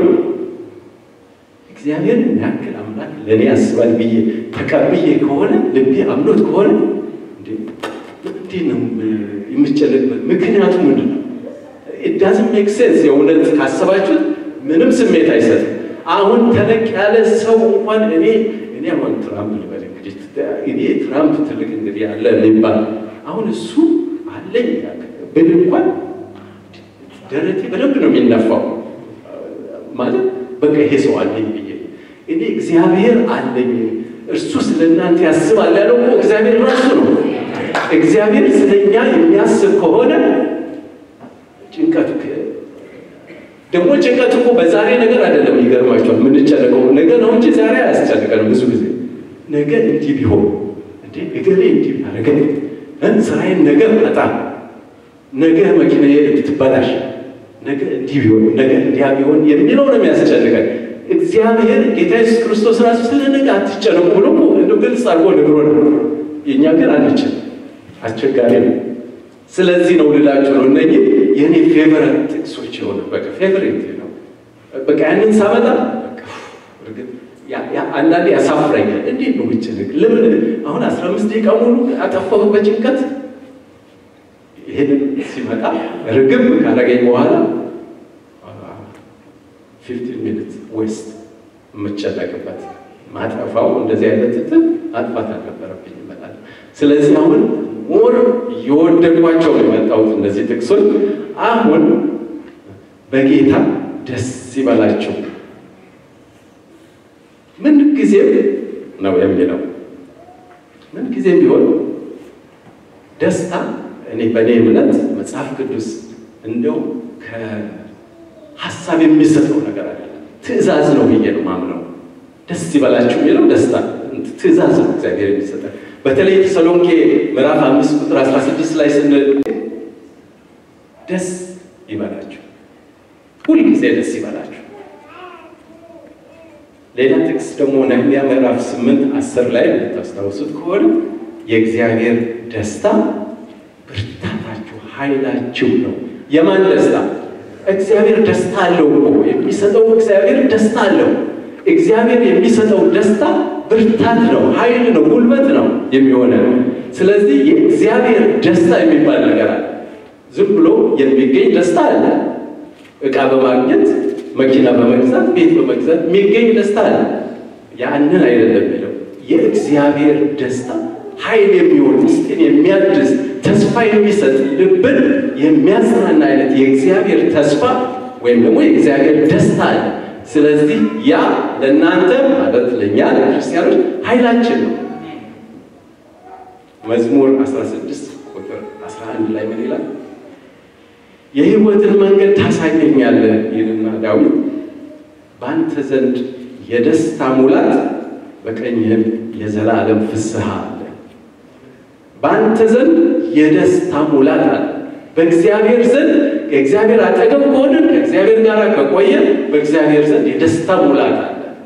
እግዚአብሔርን የሚያክል አምላክ ለኔ ያስባል ብዬ ተቀብዬ ከሆነ ልቤ አምኖት ከሆነ እንዴ እንዴ ነው የምጨነቅበት ምክንያቱ ምንድነው it doesn't make sense የእውነት ካሰባችሁ ምንም ስሜት አይሰጥም አሁን ተለቅ ያለ ሰው እንኳን እኔ እኔ አሁን ትራምፕ ልበል እንግዲህ እኔ ትራምፕ ትልቅ እንግዲህ ያለ ሊባል አሁን እሱ አለኝ ብል እንኳን ደረቴ በደንብ ነው የሚነፋው ማለት በቃ ይሄ ሰው አለኝ ብዬ እኔ እግዚአብሔር አለኝ እርሱ ስለእናንተ ያስባል ያለው እግዚአብሔር ራሱ ነው እግዚአብሔር ስለኛ የሚያስብ ከሆነ ጭንቀቱ ደግሞ ጭንቀቱ እኮ በዛሬ ነገር አይደለም ይገርማችኋል ምን ጨነቀው ነገር ነው እንጂ ዛሬ አያስጨንቀንም ብዙ ጊዜ ነገ እንዲህ ቢሆን እንዴ እገሌ እንዲህ ያደረገኝ እንስራዬን ነገር አጣ ነገ መኪናዬ ልትበላሽ ነገ እንዲህ ቢሆን ነገ እንዲያ ቢሆን የሚለው ነው የሚያስጨንቀን እግዚአብሔር ጌታ ኢየሱስ ክርስቶስ ራሱ ስለነገ አትጨነቁ ብሎ እንደው ግልጽ አድርጎ ነግሮን የኛ ግን አንችል አስቸጋሪ ነው ስለዚህ ነው ልላችሁ ነው እነኚህ የኔ ፌቨራይት ጥቅሶች ሆነ በቃ ፌቨራይት ነው በቃ ያንን ሳመጣ በቃ እርግጥ ያ ያ አንዳንዴ ያሳፍረኛል እንዴት ነው ብቻልክ ለምን አሁን አስራ አምስት ደቂቃ ሙሉ አጠፋሁ በጭንቀት ይሄንን ሲመጣ ርግብ ካደረገኝ በኋላ fifteen minutes waste መጨነቅበት ማጥፋው እንደዚህ አይነት እንትን አጥፋት አልነበረብኝ ማለት ስለዚህ አሁን ሞር የወደድኳቸው የመጣው እነዚህ ጥቅሶች አሁን በጌታ ደስ ይበላችሁ ምን ጊዜ ነው የሚለው ምን ጊዜ ቢሆን ደስታ እኔ በኔ እምነት መጽሐፍ ቅዱስ እንደው ከሐሳብ የሚሰጠው ነገር አይደለም ትእዛዝ ነው ብዬ ነው ማምነው ደስ ይበላችሁ የሚለው ደስታ ትእዛዝ ነው እግዚአብሔር የሚሰጠው በተለይ ተሰሎንቄ ምዕራፍ አምስት ቁጥር አስራ ስድስት ላይ ስንል ደስ ይበላችሁ ሁሉ ጊዜ ደስ ይበላችሁ ሌላ ጥቅስ ደግሞ ነህምያ ምዕራፍ ስምንት አስር ላይ ተስተውሱት ከሆነ የእግዚአብሔር ደስታ ብርታታችሁ ኃይላችሁ ነው የማን ደስታ እግዚአብሔር ደስታ አለው የሚሰጠው እግዚአብሔር ደስታ አለው እግዚአብሔር የሚሰጠው ደስታ ብርታት ነው ኃይል ነው ጉልበት ነው የሚሆነው ስለዚህ የእግዚአብሔር ደስታ የሚባል ነገር አለ ዝም ብሎ የሚገኝ ደስታ አለ እቃ በማግኘት መኪና በመግዛት ቤት በመግዛት የሚገኝ ደስታ አለ ያንን አይደለም የሚለው የእግዚአብሔር ደስታ ኃይል የሚሆን ውስጥን የሚያድስ ተስፋ የሚሰጥ ልብን የሚያጽናና አይነት የእግዚአብሔር ተስፋ ወይም ደግሞ የእግዚአብሔር ደስታ አለ ስለዚህ ያ ለእናንተ ማለት ለኛ ለክርስቲያኖች ኃይላችን ነው መዝሙር አስራ ስድስት ቁጥር አስራ አንድ ላይ ምን ይላል የሕይወትን መንገድ ታሳየኛለህ ይልና ዳዊት ባንተ ዘንድ የደስታ ሙላት በቀኝህም የዘላለም ፍስሐ አለ ባንተ ዘንድ የደስታ ሙላት አለ በእግዚአብሔር ዘንድ እግዚአብሔር አጠገብ ከሆነ እግዚአብሔር ጋር ከቆየ በእግዚአብሔር ዘንድ የደስታ ሙላት አለ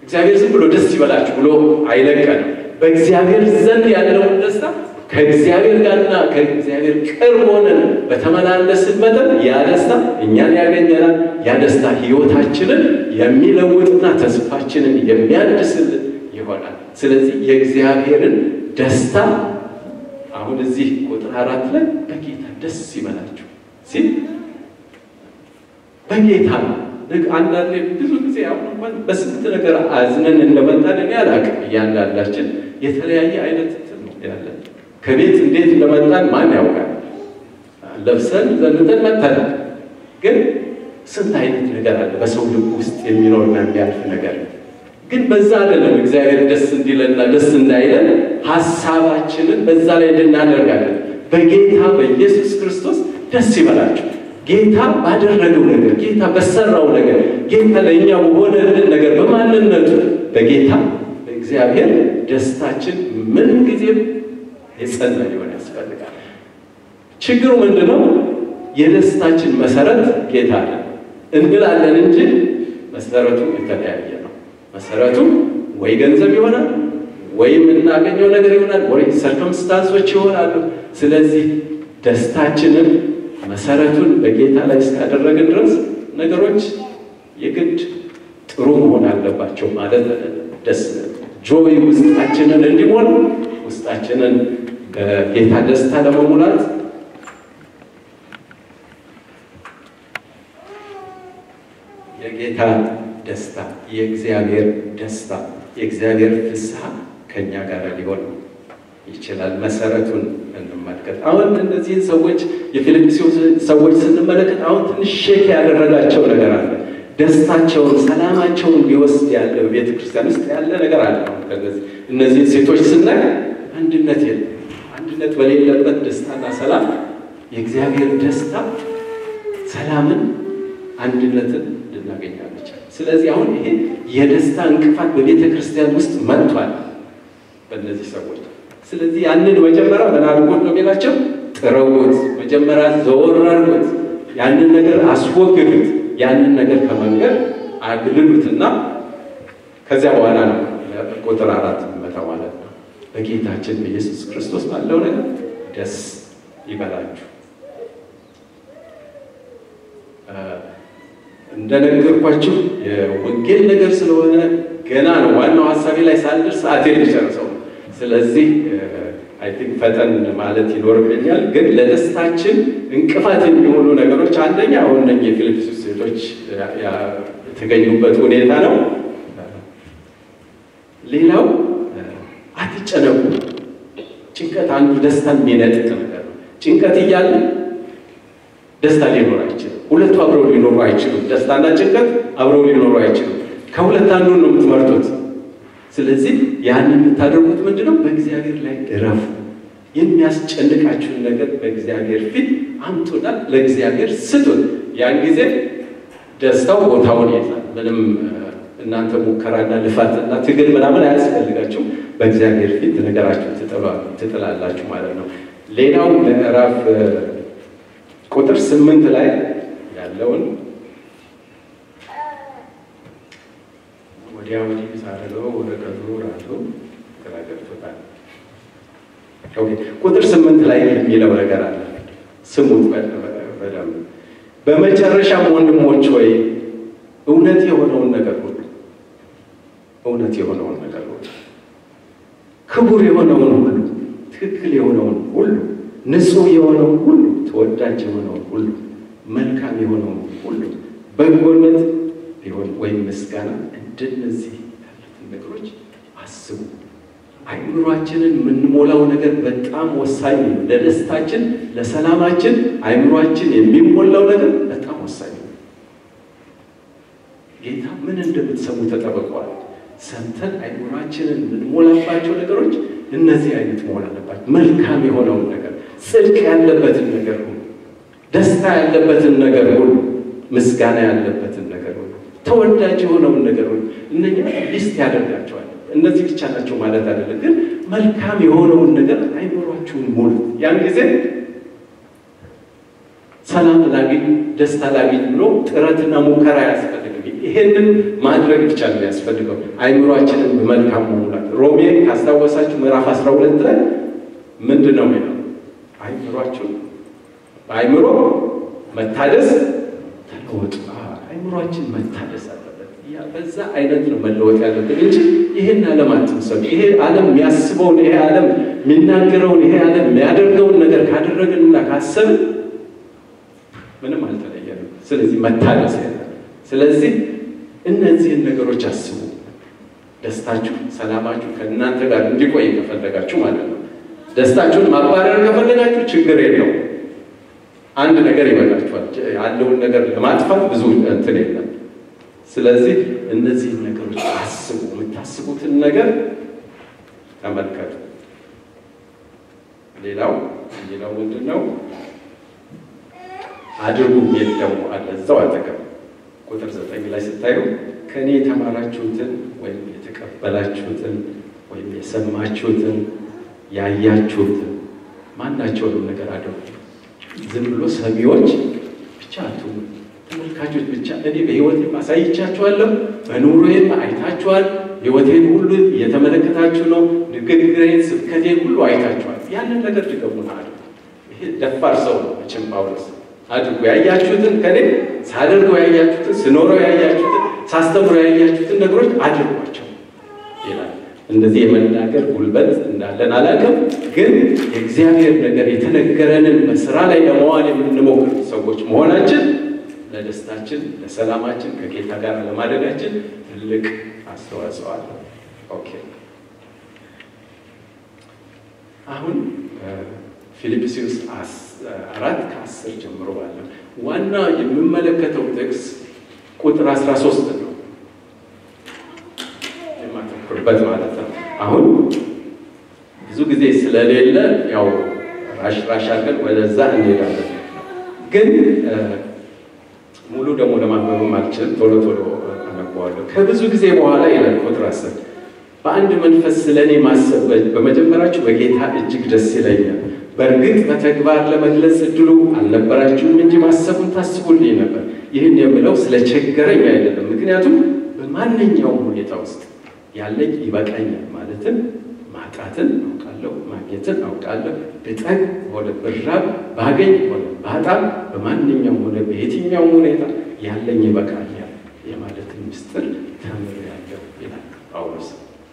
እግዚአብሔር ዝም ብሎ ደስ ይበላችሁ ብሎ አይለቀንም። በእግዚአብሔር ዘንድ ያለውን ደስታ ከእግዚአብሔር ጋርና ከእግዚአብሔር ቅርብ ሆነን በተመላለስን መጠን ያ ደስታ እኛን ያገኘናል። ያ ደስታ ሕይወታችንን የሚለውጥና ተስፋችንን የሚያድስልን ይሆናል። ስለዚህ የእግዚአብሔርን ደስታ አሁን እዚህ ቁጥር አራት ላይ በጌታ ደስ ይበላችሁ ሲል በጌታ አንዳንዴ ብዙ ጊዜ አሁን እንኳን በስንት ነገር አዝነን እንደመጣን እኔ አላውቅም። እያንዳንዳችን የተለያየ አይነት ነው ያለን። ከቤት እንዴት እንደመጣን ማን ያውቃል? ለብሰን ዘንተን መጣን። ግን ስንት አይነት ነገር አለ በሰው ልብ ውስጥ የሚኖርና የሚያልፍ ነገር። ግን በዛ አይደለም እግዚአብሔር ደስ እንዲለና ደስ እንዳይለን ሐሳባችንን በዛ ላይ እንድናደርጋለን። በጌታ በኢየሱስ ክርስቶስ ደስ ይበላችሁ። ጌታ ባደረገው ነገር፣ ጌታ በሰራው ነገር፣ ጌታ ለኛ በሆነልን ነገር በማንነቱ በጌታ በእግዚአብሔር ደስታችን ምን ጊዜም የጸና ሊሆን ያስፈልጋል። ችግሩ ምንድነው? የደስታችን መሰረት ጌታ ነው እንላለን እንጂ መሰረቱ የተለያየ ነው። መሰረቱ ወይ ገንዘብ ይሆናል፣ ወይ የምናገኘው ነገር ይሆናል፣ ወይ ሰርከምስታንሶች ይሆናሉ። ስለዚህ ደስታችንን መሰረቱን በጌታ ላይ እስካደረግን ድረስ ነገሮች የግድ ጥሩ መሆን አለባቸው ማለት ደስ ጆይ ውስጣችንን እንዲሞላ ውስጣችንን በጌታ ደስታ ለመሙላት የጌታ ደስታ የእግዚአብሔር ደስታ የእግዚአብሔር ፍስሐ ከኛ ጋር ሊሆን ይችላል። መሰረቱን እንመልከት። አሁን እነዚህ ሰዎች የፊልጵስዩስ ሰዎች ስንመለከት አሁን ትንሽ ሼክ ያደረጋቸው ነገር አለ። ደስታቸውን ሰላማቸውን ሊወስድ ያለ ቤተክርስቲያን ውስጥ ያለ ነገር አለ። ከዚህ እነዚህ ሴቶች ስናይ አንድነት የለም። አንድነት በሌለበት ደስታና ሰላም የእግዚአብሔር ደስታ ሰላምን አንድነትን ልናገኛለች። ስለዚህ አሁን ይሄ የደስታ እንቅፋት በቤተክርስቲያን ውስጥ መጥቷል በእነዚህ ሰዎች። ስለዚህ ያንን መጀመሪያ ምን አድርጎት ነው የሚላቸው? ጥረውት፣ መጀመሪያ ዘወር አድርጎት፣ ያንን ነገር አስወግዱት፣ ያንን ነገር ከመንገድ አግልሉትና ከዚያ በኋላ ነው ቁጥር አራት መጣው ማለት ነው። በጌታችን በኢየሱስ ክርስቶስ ባለው ነገር ደስ ይበላችሁ። እንደነገርኳችሁ የወንጌል ነገር ስለሆነ ገና ነው ዋናው ሐሳቤ ላይ ሳልደርስ ሰዓቴን ልጨርሰው። ስለዚህ አይ ቲንክ ፈጠን ማለት ይኖርብኛል። ግን ለደስታችን እንቅፋት የሚሆኑ ነገሮች አንደኛ አሁን እነኚህ የፊልጵስዩስ ሴቶች የተገኙበት ሁኔታ ነው። ሌላው አትጨነቁ። ጭንቀት አንዱ ደስታን የሚነጥቅ ነገር ነው። ጭንቀት እያለ ደስታ ሊኖር አይችልም። ሁለቱ አብረው ሊኖሩ አይችሉም። ደስታና ጭንቀት አብረው ሊኖሩ አይችሉም። ከሁለት አንዱን ነው የምትመርጡት። ስለዚህ ያንን የምታደርጉት ምንድነው? በእግዚአብሔር ላይ እረፉ። የሚያስጨንቃችሁን ነገር በእግዚአብሔር ፊት አምጡና ለእግዚአብሔር ስጡት። ያን ጊዜ ደስታው ቦታውን ይይዛል። ምንም እናንተ ሙከራና ልፋትና ትግል ምናምን አያስፈልጋችሁም። በእግዚአብሔር ፊት ነገራችሁን ትጥላላችሁ ማለት ነው። ሌላው ምዕራፍ ቁጥር ስምንት ላይ ያለውን ወዲያ ወዲህ ሳረለው ወረቀቱ ራሱ ተራገጥቷል። ኦኬ ቁጥር ስምንት ላይ የሚለው ነገር አለ። ስሙት በደም በመጨረሻም ወንድሞች ሆይ እውነት የሆነውን ነገር ሁሉ እውነት የሆነውን ነገር ሁሉ ክቡር የሆነውን ሁሉ ትክክል የሆነውን ሁሉ ንጹህ የሆነውን ሁሉ ተወዳጅ የሆነውን ሁሉ መልካም የሆነውን ሁሉ በጎነት ቢሆን ወይም ምስጋና እንደነዚህ ያሉትን ነገሮች አስቡ። አይምሮአችንን የምንሞላው ነገር በጣም ወሳኝ ነው። ለደስታችን ለሰላማችን አይምሮአችን የሚሞላው ነገር በጣም ወሳኝ ነው። ጌታ ምን እንደምትሰሙ ተጠብቀዋል። ሰምተን አይምሮአችንን የምንሞላባቸው ነገሮች እነዚህ አይነት መሆን አለባቸው። መልካም የሆነውን ነገር፣ ጽድቅ ያለበትን ነገር ሁሉ፣ ደስታ ያለበትን ነገር ሁሉ፣ ምስጋና ያለበትን ነገር ሁሉ፣ ተወዳጅ የሆነውን ነገር ሁሉ እነኛ ሊስት ያደርጋቸዋል። እነዚህ ብቻ ናቸው ማለት አይደለም፣ ግን መልካም የሆነውን ነገር አይምሮአችሁን ሙሉ። ያን ጊዜ ሰላም ላግኝ ደስታ ላግኝ ብሎ ጥረትና ሙከራ ያስፈልጋል። ይሄ ይሄንን ማድረግ ብቻ ነው ያስፈልገው አይምሮአችንን በመልካም መሙላት ሮሜ ካስታወሳችሁ ምዕራፍ አስራ ሁለት ላይ ምንድነው የሚለው አይምሮአችሁ በአይምሮ መታደስ ተለወጡ አይምሮአችን መታደስ አለበት ያ በዛ አይነት ነው መለወጥ ያለበት እንጂ ይሄን ዓለም አትምሰሉ ይሄ ዓለም የሚያስበውን ይሄ ዓለም የሚናገረውን ይሄ ዓለም የሚያደርገውን ነገር ካደረግንና ካሰብን ምንም አልተለየንም ስለዚህ መታደስ ያለ ስለዚህ እነዚህን ነገሮች አስቡ ደስታችሁ ሰላማችሁ ከእናንተ ጋር እንዲቆይ ከፈለጋችሁ ማለት ነው ደስታችሁን ማባረር ከፈለጋችሁ ችግር የለው አንድ ነገር ይበቃችኋል ያለውን ነገር ለማጥፋት ብዙ እንትን የለም ስለዚህ እነዚህን ነገሮች አስቡ የምታስቡትን ነገር ተመልከቱ ሌላው ሌላው ምንድነው አድርጉ የሚለው አለ እዛው አጠገብ ቁጥር ዘጠኝ ላይ ስታዩ ከኔ የተማራችሁትን ወይም የተቀበላችሁትን ወይም የሰማችሁትን ያያችሁትን ማናቸውንም ነገር አድርጉ ዝም ብሎ ሰሚዎች ብቻ አትሁኑ ተመልካቾች ብቻ እኔ በህይወቴ ማሳይቻችኋለሁ በኑሮዬም አይታችኋል ህይወቴን ሁሉ እየተመለከታችሁ ነው ንግግሬን ስብከቴን ሁሉ አይታችኋል ያንን ነገር ድገሙና አድርጉ ይሄ ደፋር ሰው ነው መቼም ጳውሎስ አድርጉ ያያችሁትን ከኔ ሳደርገው ያያችሁትን ስኖረው ያያችሁትን ሳስተምረው ያያችሁትን ነገሮች አድርጓቸው ይላል እንደዚህ የመናገር ጉልበት እንዳለን አላውቅም ግን የእግዚአብሔር ነገር የተነገረንን በስራ ላይ ለማዋል የምንሞክር ሰዎች መሆናችን ለደስታችን ለሰላማችን ከጌታ ጋር ለማደጋችን ትልቅ አስተዋጽኦ አለው ኦኬ አሁን ፊልጵስዩስ አራት ከአስር ጀምሮ ባለው ዋና የምንመለከተው ጥቅስ ቁጥር አስራ ሶስት ነው የማተኩርበት ማለት ነው አሁን ብዙ ጊዜ ስለሌለ ያው ራሽ ራሽ አድርገን ወደዛ እንሄዳለን ግን ሙሉ ደግሞ ለማንበብ ማልችል ቶሎ ቶሎ አነባዋለሁ ከብዙ ጊዜ በኋላ ይላል ቁጥር አስር በአንድ መንፈስ ስለኔ ማሰብ በመጀመራችሁ በጌታ እጅግ ደስ ይለኛል በእርግጥ በተግባር ለመግለጽ እድሉ አልነበራችሁም እንጂ ማሰቡን ታስቡልኝ ነበር ይህን የምለው ስለቸገረኝ አይደለም ምክንያቱም በማንኛውም ሁኔታ ውስጥ ያለኝ ይበቃኛል ማለትም ማጣትን አውቃለሁ ማግኘትን አውቃለሁ በጠግ ወደ ብራብ ባገኝ ወደ ባጣም በማንኛውም ሆነ በየትኛውም ሁኔታ ያለኝ ይበቃኛል የማለትን ምስጢር ተምሬያለሁ ይላል ጳውሎስ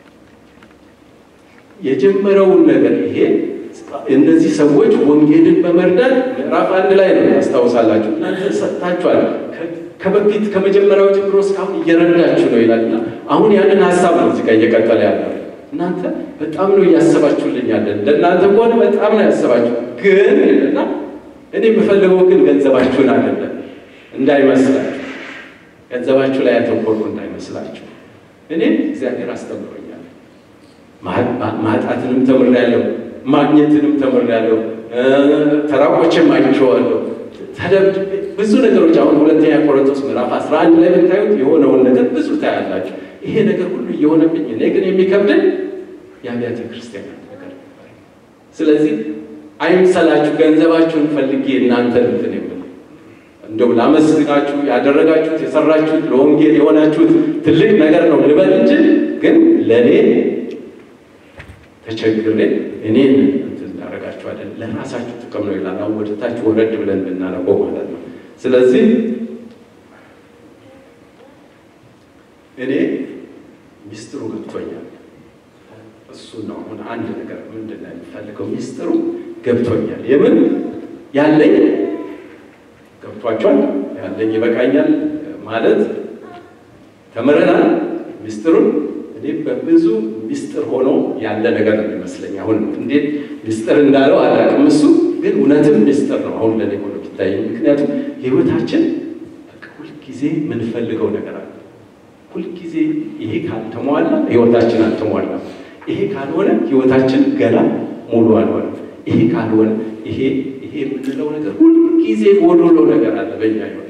የጀመረውን ነገር ይሄ እነዚህ ሰዎች ወንጌልን በመርዳት ምዕራፍ አንድ ላይ ነው ያስታውሳላችሁ እናንተ ሰጣችኋል ከበፊት ከመጀመሪያው ጀምሮ እስካሁን እየረዳችሁ ነው ይላልና አሁን ያንን ሐሳብ ነው እዚህ ጋር እየቀጠለ ያለው እናንተ በጣም ነው ያሰባችሁልኝ ያለ እንደናንተ ሆነ በጣም ነው ያሰባችሁ ግን እና እኔ የምፈልገው ግን ገንዘባችሁን አይደለም እንዳይመስላችሁ ገንዘባችሁ ላይ ያተኮሩ እንዳይመስላችሁ እኔ እግዚአብሔር አስተምሮኛል ማጣትንም ተምሬያለሁ ማግኘትንም ተምሬያለሁ ተራቆችም አይቼዋለሁ ተደብድ ብዙ ነገሮች አሁን ሁለተኛ ቆሮንቶስ ምዕራፍ አስራ አንድ ላይ ብታዩት የሆነውን ነገር ብዙ ታያላችሁ ይሄ ነገር ሁሉ እየሆነብኝ እኔ ግን የሚከብደኝ የአብያተ ክርስቲያናት ነገር ስለዚህ አይምሰላችሁ ገንዘባችሁን ፈልጌ እናንተ እንትን የምል እንደው ላመስግናችሁ ያደረጋችሁት የሰራችሁት ለወንጌል የሆናችሁት ትልቅ ነገር ነው ልበል እንጂ ግን ለኔ ተቸግሬ እኔን እንትን ታረጋችሁ አይደል ለራሳችሁ ጥቅም ነው ይላል አሁን ወደታችሁ ወረድ ብለን ብናነበው ማለት ነው ስለዚህ እኔ ሚስጥሩ ገብቶኛል እሱ ነው አሁን አንድ ነገር ምንድነው የሚፈልገው ሚስጥሩ ገብቶኛል የምን ያለኝ ገብቷቸዋል ያለኝ ይበቃኛል ማለት ተመረናል ሚስጥሩን እኔ በብዙ ሚስጥር ሆኖ ያለ ነገር ነው የሚመስለኝ አሁን እንዴት ሚስጥር እንዳለው አላውቅም እሱ ግን እውነትም ሚስጥር ነው አሁን ለኔ ሆኖ ይታይ ምክንያቱም ህይወታችን ሁሉ ጊዜ ምን ፈልገው ነገር አለ ሁሉ ጊዜ ይሄ ካልተሟላ ህይወታችን አልተሟላ ይሄ ካልሆነ ህይወታችን ገና ሙሉ አልሆነ ይሄ ካልሆነ ይሄ ይሄ ምንለው ነገር ሁሉ ጊዜ ጎዶሎ ነገር አለ በእኛ ህይወት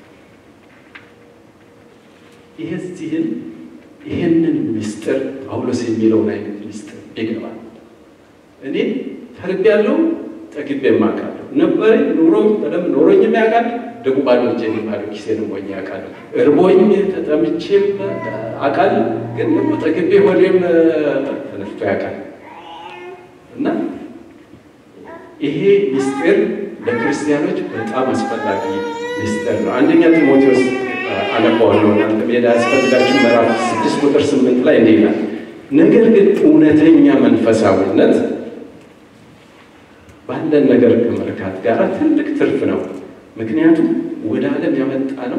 ይሄን ይሄንን ሚስጥር ጳውሎስ የሚለውን አይነት ሚስጥር ይገባል እኔ ተርቤያለሁ ጠግቤ ማቃለሁ ነበር ኑሮ ተደም ኖሮኝ የሚያውቃል ደግሞ ባዶ እጄን ባዶ ኪሴን ሞኝ ያውቃል እርቦኝ ተጠምቼም አቃል ግን ደግሞ ጠግቤ ሆዴም ተነስቶ ያውቃል እና ይሄ ምስጢር ለክርስቲያኖች በጣም አስፈላጊ ምስጢር ነው። አንደኛ ጢሞቴዎስ አነበዋለሁ እናንተ ሜዳ ያስፈልጋችሁ ምዕራፍ ስድስት ቁጥር ስምንት ላይ እንዲህ ይላል ነገር ግን እውነተኛ መንፈሳዊነት ባለን ነገር ከመርካት ጋር ትልቅ ትርፍ ነው ምክንያቱም ወደ ዓለም ያመጣ ነው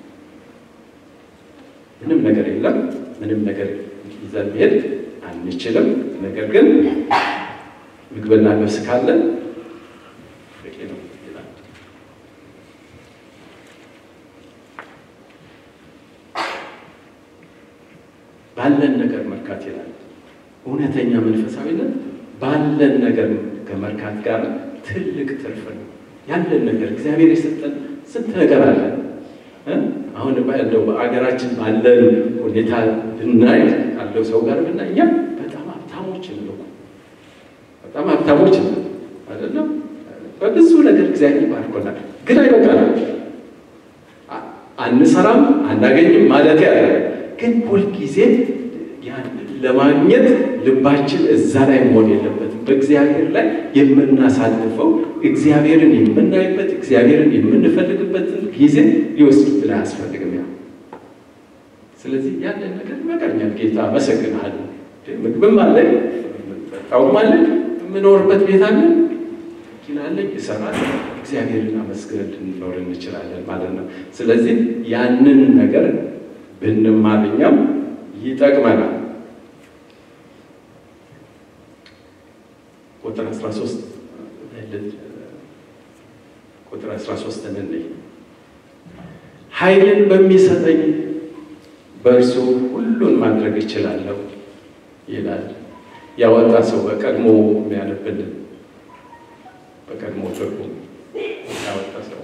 ምንም ነገር የለም ምንም ነገር ይዘን መሄድ አንችልም ነገር ግን ምግብና ልብስ ካለን በቂ ነው ይላል ባለን ነገር መርካት ይላል እውነተኛ መንፈሳዊነት ባለን ነገር ከመርካት ጋር ትልቅ ትርፍ ነው ያለን ነገር እግዚአብሔር የሰጠን ስንት ነገር አለ አሁን ባለው በአገራችን ባለን ሁኔታ ድናይ ያለው ሰው ጋር ብናኛ በጣም ሀብታሞች ነው በጣም ሀብታሞች ነው አይደለም በብዙ ነገር እግዚአብሔር ባርኮናል ግን አይበቃንም አንሰራም አናገኝም ማለት ያለ ግን ሁሉ ጊዜ ያን ለማግኘት ልባችን እዛ ላይ መሆን የለበትም በእግዚአብሔር ላይ የምናሳልፈው እግዚአብሔርን የምናይበት እግዚአብሔርን የምንፈልግበት ጊዜ ሊወስድብን አያስፈልግም ያ ስለዚህ ያለን ነገር በቃኛል ጌታ መሰግናል ምግብም አለ ታውም አለ ምንኖርበት ቤት አለ ይላል ይሰራል እግዚአብሔርን አመስግነን እንኖር እንችላለን ማለት ነው ስለዚህ ያንን ነገር ብንማርኛም ይጠቅመናል ቁጥር አስራ ሶስት ቁጥር አስራ ሶስት ነኝ ኃይልን በሚሰጠኝ በእርሱ ሁሉን ማድረግ ይችላልው ይላል ያወጣ ሰው በቀድሞ የሚያነብልን በቀድሞ ትርጉም ያወጣ ሰው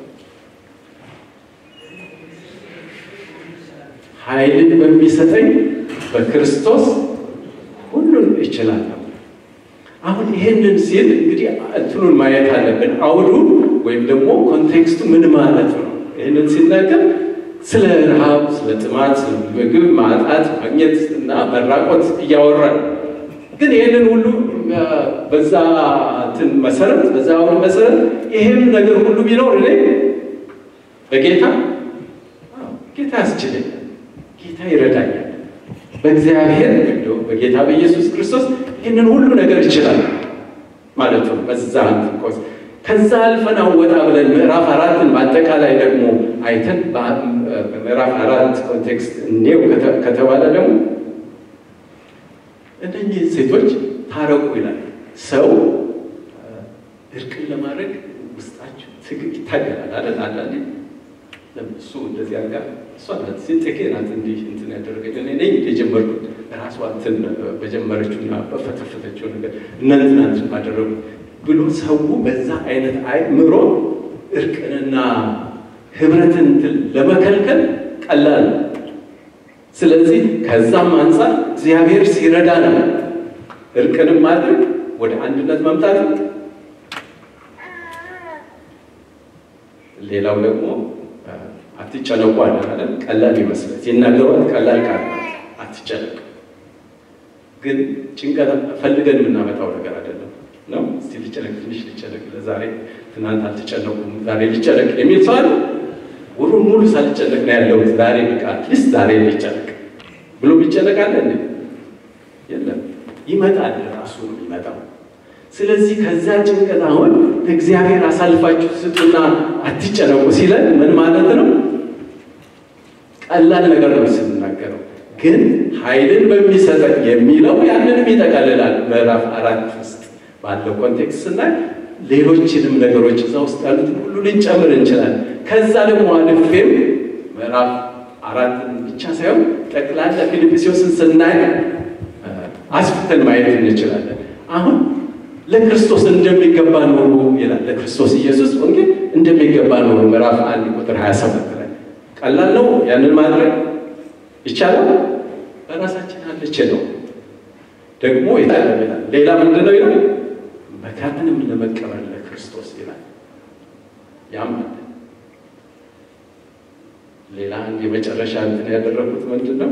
ኃይልን በሚሰጠኝ በክርስቶስ ሁሉን ይችላልው አሁን ይሄንን ሲል እንግዲህ እንትኑን ማየት አለብን አውዱ ወይም ደግሞ ኮንቴክስቱ ምን ማለት ነው ይሄንን ሲናገር ስለ ረሃብ ስለ ጥማት ስለ ምግብ ማጣት ማግኘት እና መራቆት እያወራን ግን ይሄንን ሁሉ በዛ እንትን መሰረት በዛ አውዱ መሰረት ይሄን ነገር ሁሉ ቢኖር እኔ በጌታ ጌታ ያስችለኛል ጌታ ይረዳኛል በእግዚአብሔር ነው በጌታ በኢየሱስ ክርስቶስ ይሄንን ሁሉ ነገር ይችላል ማለት ነው በዛ አንቆስ ከዛ አልፈን ወጣ ብለን ምዕራፍ አራትን በአጠቃላይ ደግሞ አይተን በምዕራፍ አራት ኮንቴክስት ነው ከተባለ ደግሞ እነኚህ ሴቶች ታረቁ ይላል ሰው እርቅን ለማድረግ ውስጣቸው ትግል ይታገላል አይደል አንዳንዴ ለምሱ እንደዚህ አርጋ ሷላት ሲተከናት እንዴ እንትን ያደረገኝ እኔ ነኝ የጀመርኩት ራሷ እንትን በጀመረችውና በፈተፈተችው ነገር እናንተን አንተ አደረጉ ብሎ ሰው በዛ አይነት አይምሮ እርቅንና ህብረትን ለመከልከል ቀላል ስለዚህ ከዛም አንፃር እግዚአብሔር ሲረዳ ነው እርቅንም ማድረግ ወደ አንድነት መምጣት ሌላው ደግሞ አትጨነቁ አይደለም ቀላል ይመስላል ሲናገሩት ቀላል ቃል አትጨነቁ ግን ጭንቀት ፈልገን የምናመጣው ነገር አይደለም ነው እስቲ ልጨነቅ ትንሽ ልጨነቅ ለዛሬ ትናንት አትጨነቁም ዛሬ ልጨነቅ የሚል ሰው አለ ወሩን ሙሉ ሳልጨነቅ ነው ያለው ዛሬ በቃ አትሊስ ዛሬ ልጨነቅ ብሎ ቢጨነቅ አለ እንዴ የለም ይመጣል ራሱ ነው ይመጣው ስለዚህ ከዛ ጭንቀት አሁን እግዚአብሔር አሳልፋችሁ ስጡና አትጨነቁ ሲለን ምን ማለት ነው ቀላል ነገር ነው ሲናገረው ግን ኃይልን በሚሰጠን የሚለው ያንንም ይጠቃልላል ምዕራፍ አራት ውስጥ ባለው ኮንቴክስት እና ሌሎችንም ነገሮች እዛው ውስጥ ያሉት ሁሉ ልንጨምር እንችላለን ከዛ ደግሞ አልፌም ምዕራፍ አራት ብቻ ሳይሆን ጠቅላላ ፊልጵስዩስን ስናይ አስፍተን ማየት እንችላለን አሁን ለክርስቶስ እንደሚገባ ነው ይላል ለክርስቶስ ኢየሱስ ወንጌል እንደሚገባ ነው ምዕራፍ አንድ ቁጥር ሃያ ሰባት ላይ ቀላል ነው ያንን ማድረግ ይቻላል በራሳችን አንችልም ደግሞ ይላል ሌላ ምንድነው ይላል መካተንም ለመቀበል ለክርስቶስ ይላል ያም ሌላ አንድ የመጨረሻ እንትን ያደረኩት ምንድነው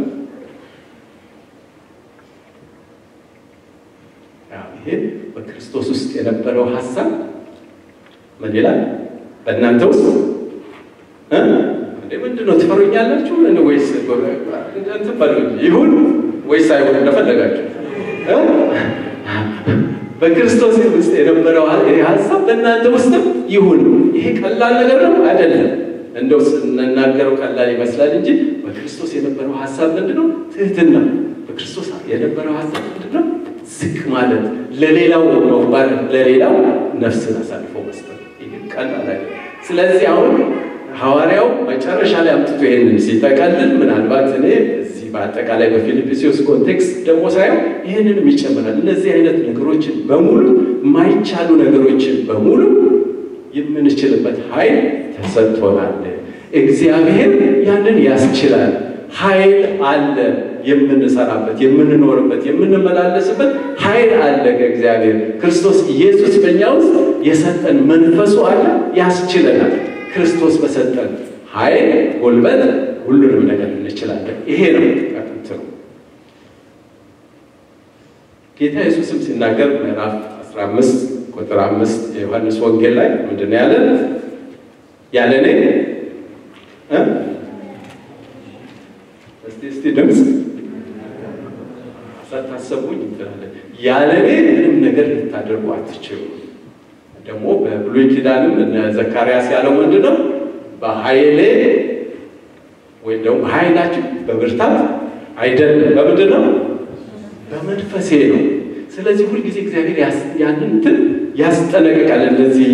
ይሄ በክርስቶስ ውስጥ የነበረው ሐሳብ ምን ይላል በእናንተ ውስጥ እ እንዴ ምንድነው ትፈሩኛላችሁ እንዴ ወይስ እንትን ባለው ይሁን ወይስ አይሁን እንደፈለጋችሁ እ በክርስቶስ ውስጥ የነበረው ሐሳብ በእናንተ ውስጥ ይሁን ይሄ ቀላል ነገር ነው አይደለም እንደው ስንናገረው ቀላል ይመስላል እንጂ በክርስቶስ የነበረው ሐሳብ ምንድነው ትህትና በክርስቶስ የነበረው ሐሳብ ምንድነው ዝቅ ማለት ለሌላው ነው ባል ለሌላው ነፍስን አሳልፎ መስጠት ይሄ ቀላል አይደለም ስለዚህ አሁን ሐዋርያው መጨረሻ ላይ አምጥቶ ይሄንን ሲጠቀልል ምናልባት እኔ እዚህ በአጠቃላይ በፊልጵስዩስ ኮንቴክስት ደግሞ ሳይሆን ይሄንንም ይጨምራል እነዚህ አይነት ነገሮችን በሙሉ ማይቻሉ ነገሮችን በሙሉ የምንችልበት ኃይል ተሰጥቶናል እግዚአብሔር ያንን ያስችላል ኃይል አለ የምንሰራበት የምንኖርበት የምንመላለስበት ኃይል አለ ከእግዚአብሔር ክርስቶስ ኢየሱስ በእኛ ውስጥ የሰጠን መንፈሱ አለ ያስችለናል ክርስቶስ በሰጠን ኃይል ጉልበት ሁሉንም ነገር እንችላለን ይሄ ነው ተከታተሉ ጌታ ኢየሱስም ሲናገር ምዕራፍ አስራ አምስት ቁጥር አምስት የዮሐንስ ወንጌል ላይ ምንድነው ያለ ያለኔ እ እስቲ እስቲ ድምጽ ሳታሰቡኝ ይላል ያለኔ ምንም ነገር ልታደርጉ አትችሉ ደግሞ በብሉይ ኪዳንም እነ ዘካርያስ ያለው ምንድነው በኃይሌ ወይ ደግሞ በኃይላችሁ በብርታት አይደለም በምንድነው በመንፈሴ ነው ስለዚህ ሁሉ ጊዜ እግዚአብሔር ያንን እንትን ያስጠነቅቃል እንደዚህ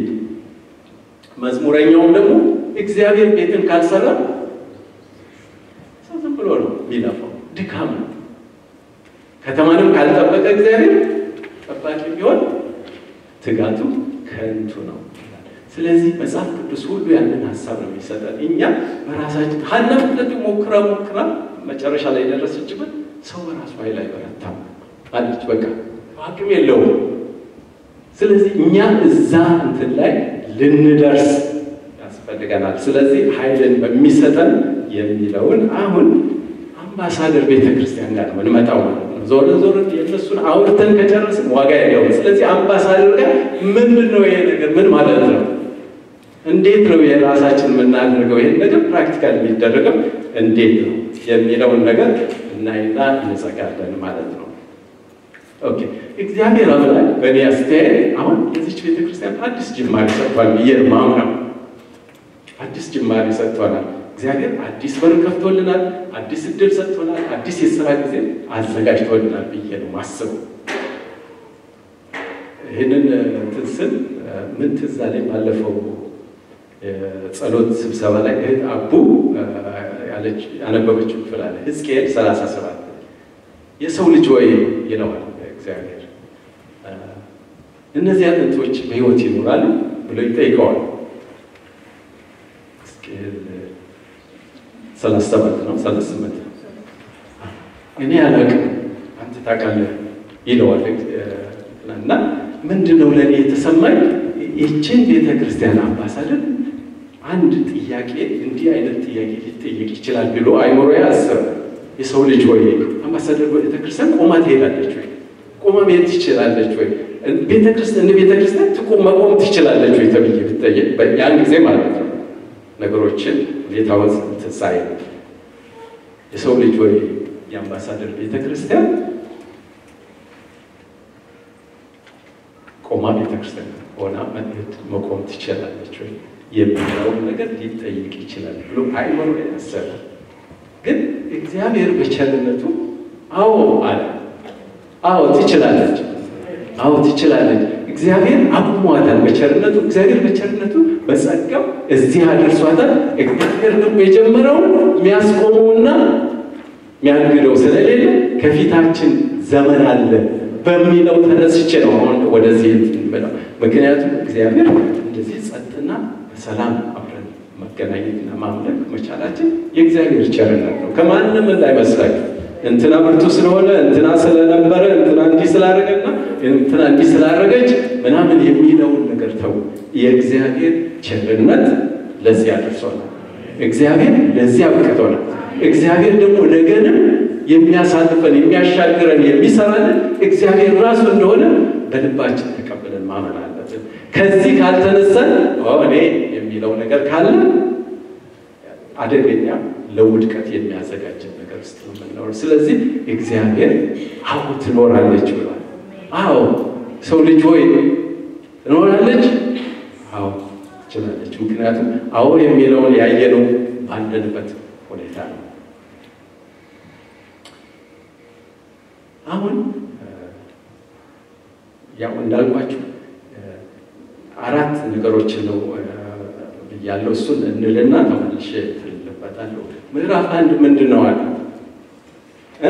መዝሙረኛውም ደግሞ እግዚአብሔር ቤትን ካልሰራ ሰው ዝም ብሎ ነው የሚለፋው ድካም ነው ከተማንም ካልጠበቀ እግዚአብሔር ጠባቂ ቢሆን ትጋቱ ከንቱ ነው ስለዚህ መጽሐፍ ቅዱስ ሁሉ ያንን ሐሳብ ነው የሚሰጠን እኛ በራሳችን ሐናም ለሞክራ ሞክራ መጨረሻ ላይ ደረሰችበት ሰው በራሱ ኃይል አይበረታም አለች በቃ አቅም የለውም ስለዚህ እኛ እዛ እንትን ላይ ልንደርስ ያስፈልገናል ስለዚህ ኃይልን በሚሰጠን የሚለውን አሁን አምባሳደር ቤተክርስቲያን ጋር ነው እንመጣው ዞር ዞር የነሱን አውርተን ከጨረስን ዋጋ የለውም ስለዚህ አምባሳደር ጋር ምንድነው ይሄ ነገር ምን ማለት ነው እንዴት ነው የራሳችን የምናደርገው ይሄን ነገር ፕራክቲካሊ የሚደረገው እንዴት ነው የሚለውን ነገር እናይና እንዘጋለን ማለት ነው ኦኬ እግዚአብሔር አምላክ በእኔ አስተያየት አሁን የዚች ቤተክርስቲያን አዲስ ጅማሬ ሰጥቷል በየማምናው አዲስ ጅማሬ ሰጥቷል እግዚአብሔር አዲስ በር ከፍቶልናል አዲስ እድል ሰጥቶናል አዲስ የሥራ ጊዜ አዘጋጅቶልናል ብዬ ነው ማስበው ይሄንን ትንስል ምን ትዝ አለኝ ባለፈው ጸሎት ስብሰባ ላይ እህት አቡ ያለች ያነበበችው ክፍል አለ ሕዝቅኤል ሰላሳ ሰባት የሰው ልጅ ወይ ይለዋል እግዚአብሔር እነዚህ አጥንቶች በሕይወት ይኖራሉ ብሎ ይጠይቀዋል ሕዝቅኤል ሰላሳ ሰባት ነው ሰላሳ ስምንት እኔ አላውቅም አንተ ታውቃለህ ይለዋል እና ምንድነው ለኔ የተሰማኝ እቺን ቤተክርስቲያን አምባሳደር አንድ ጥያቄ እንዲህ አይነት ጥያቄ ሊጠየቅ ይችላል ብሎ አይምሮ ያሰበ የሰው ልጅ ወይ አምባሳደር ቤተክርስቲያን ቆማ ትሄዳለች ወይ ቆማ መሄድ ትችላለች ወይ ቤተክርስቲያን ቤተክርስቲያን ትቆም መቆም ትችላለች ወይ ተብዬ ብትጠየቅ በያን ጊዜ ማለት ነው ነገሮችን ሁኔታውን ተሳይ የሰው ልጅ ወይ የአምባሳደር ቤተክርስቲያን ቆማ ቤተክርስቲያን ሆና መሄድ መቆም ትችላለች ወይ የሚለው ነገር ሊጠይቅ ይችላል ብሎ አይምሮ ያሰበ ግን እግዚአብሔር በቸርነቱ አዎ አለ አዎ ትችላለች አዎ ትችላለች እግዚአብሔር አቁሟታል በቸርነቱ እግዚአብሔር በቸርነቱ በጸጋው እዚህ አድርሷታል እግዚአብሔር ደግሞ የጀመረው የሚያስቆመውና የሚያግደው ስለሌለ ከፊታችን ዘመን አለ በሚለው ተነስቼ ነው አሁን ወደዚህ እንበለው ምክንያቱም እግዚአብሔር እንደዚህ ጸጥና በሰላም አብረን መገናኘትና ማምለክ መቻላችን የእግዚአብሔር ቸርነት ነው ከማንም እንዳይመስላችሁ እንትና ብርቱ ስለሆነ እንትና ስለነበረ እንትና እንዲህ ስላደረገና እንትና እንዲህ ስላደረገች ምናምን የሚለውን ነገር ተው። የእግዚአብሔር ቸርነት ለዚህ አድርሶናል። እግዚአብሔር ለዚህ አብቅቶናል። እግዚአብሔር ደግሞ ነገንም የሚያሳልፈን የሚያሻግረን የሚሰራልን እግዚአብሔር ራሱ እንደሆነ በልባችን ተቀበለን ማመን አለብን። ከዚህ ካልተነሳን እኔ የሚለው ነገር ካለ አደገኛ ለውድቀት የሚያዘጋጅን ነገር ውስጥ ነው የምንኖረው። ስለዚህ እግዚአብሔር አዎ ትኖራለች ብሏል። አዎ ሰው ልጅ ሆይ ትኖራለች፣ አዎ ትችላለች። ምክንያቱም አዎ የሚለውን ያየነው ባለንበት ሁኔታ ነው። አሁን ያው እንዳልኳችሁ አራት ነገሮችን ነው ያለው። እሱን እንልና ተመልሼ ትልበታለሁ። ምዕራፍ አንድ ምንድነው አለ እ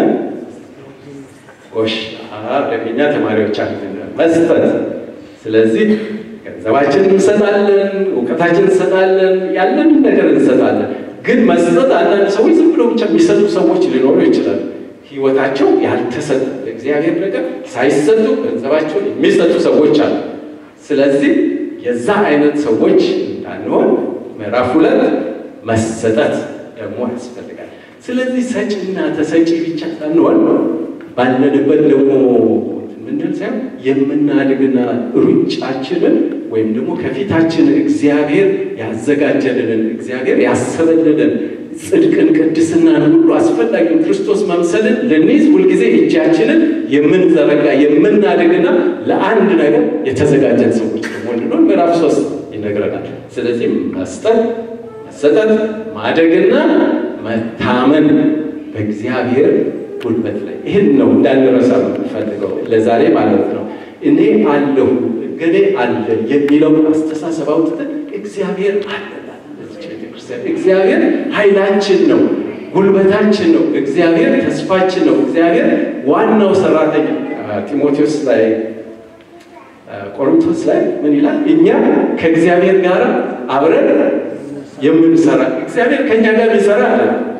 ወሽ አደገኛ ተማሪዎች አሉ መስጠት። ስለዚህ ገንዘባችንን እንሰጣለን፣ ዕውቀታችንን እንሰጣለን፣ ያለን ነገር እንሰጣለን። ግን መስጠት አንዳንድ ሰዎች ዝም ብለው ብቻ የሚሰጡ ሰዎች ሊኖሩ ይችላል። ህይወታቸው ያልተሰጠ እግዚአብሔር ነገር ሳይሰጡ ገንዘባቸውን የሚሰጡ ሰዎች አሉ። ስለዚህ የዛ አይነት ሰዎች እንዳንሆን ምዕራፍ ሁለት መሰጠት ደግሞ ያስፈልጋል። ስለዚህ ሰጪና ተሰጪ ብቻ ሳንሆን ባለንበት ደግሞ ምንድን ሳይሆን የምናድግና ሩጫችንን ወይም ደግሞ ከፊታችን እግዚአብሔር ያዘጋጀልን እግዚአብሔር ያሰበልን ጽድቅን ቅድስናን ሁሉ አስፈላጊውን ክርስቶስ መምሰልን ለነዚህ ሁልጊዜ እጃችንን የምንዘረጋ የምናድግና ለአንድ ነገር የተዘጋጀን ሰዎች ወንድነው ምዕራፍ ሶስት ይነግረናል። ስለዚህ መስጠት፣ መሰጠት፣ ማደግና መታመን በእግዚአብሔር ጉልበት ላይ ይሄን ነው እንዳንረሳ የምፈልገው ለዛሬ ማለት ነው። እኔ አለሁ ገሌ አለ የሚለው አስተሳሰብ አውጥተን እግዚአብሔር አለ እግዚአብሔር ኃይላችን ነው፣ ጉልበታችን ነው፣ እግዚአብሔር ተስፋችን ነው፣ እግዚአብሔር ዋናው ሰራተኛ። ጢሞቴዎስ ላይ ቆሮንቶስ ላይ ምን ይላል? እኛ ከእግዚአብሔር ጋር አብረን የምንሰራ እግዚአብሔር ከኛ ጋር ይሰራል።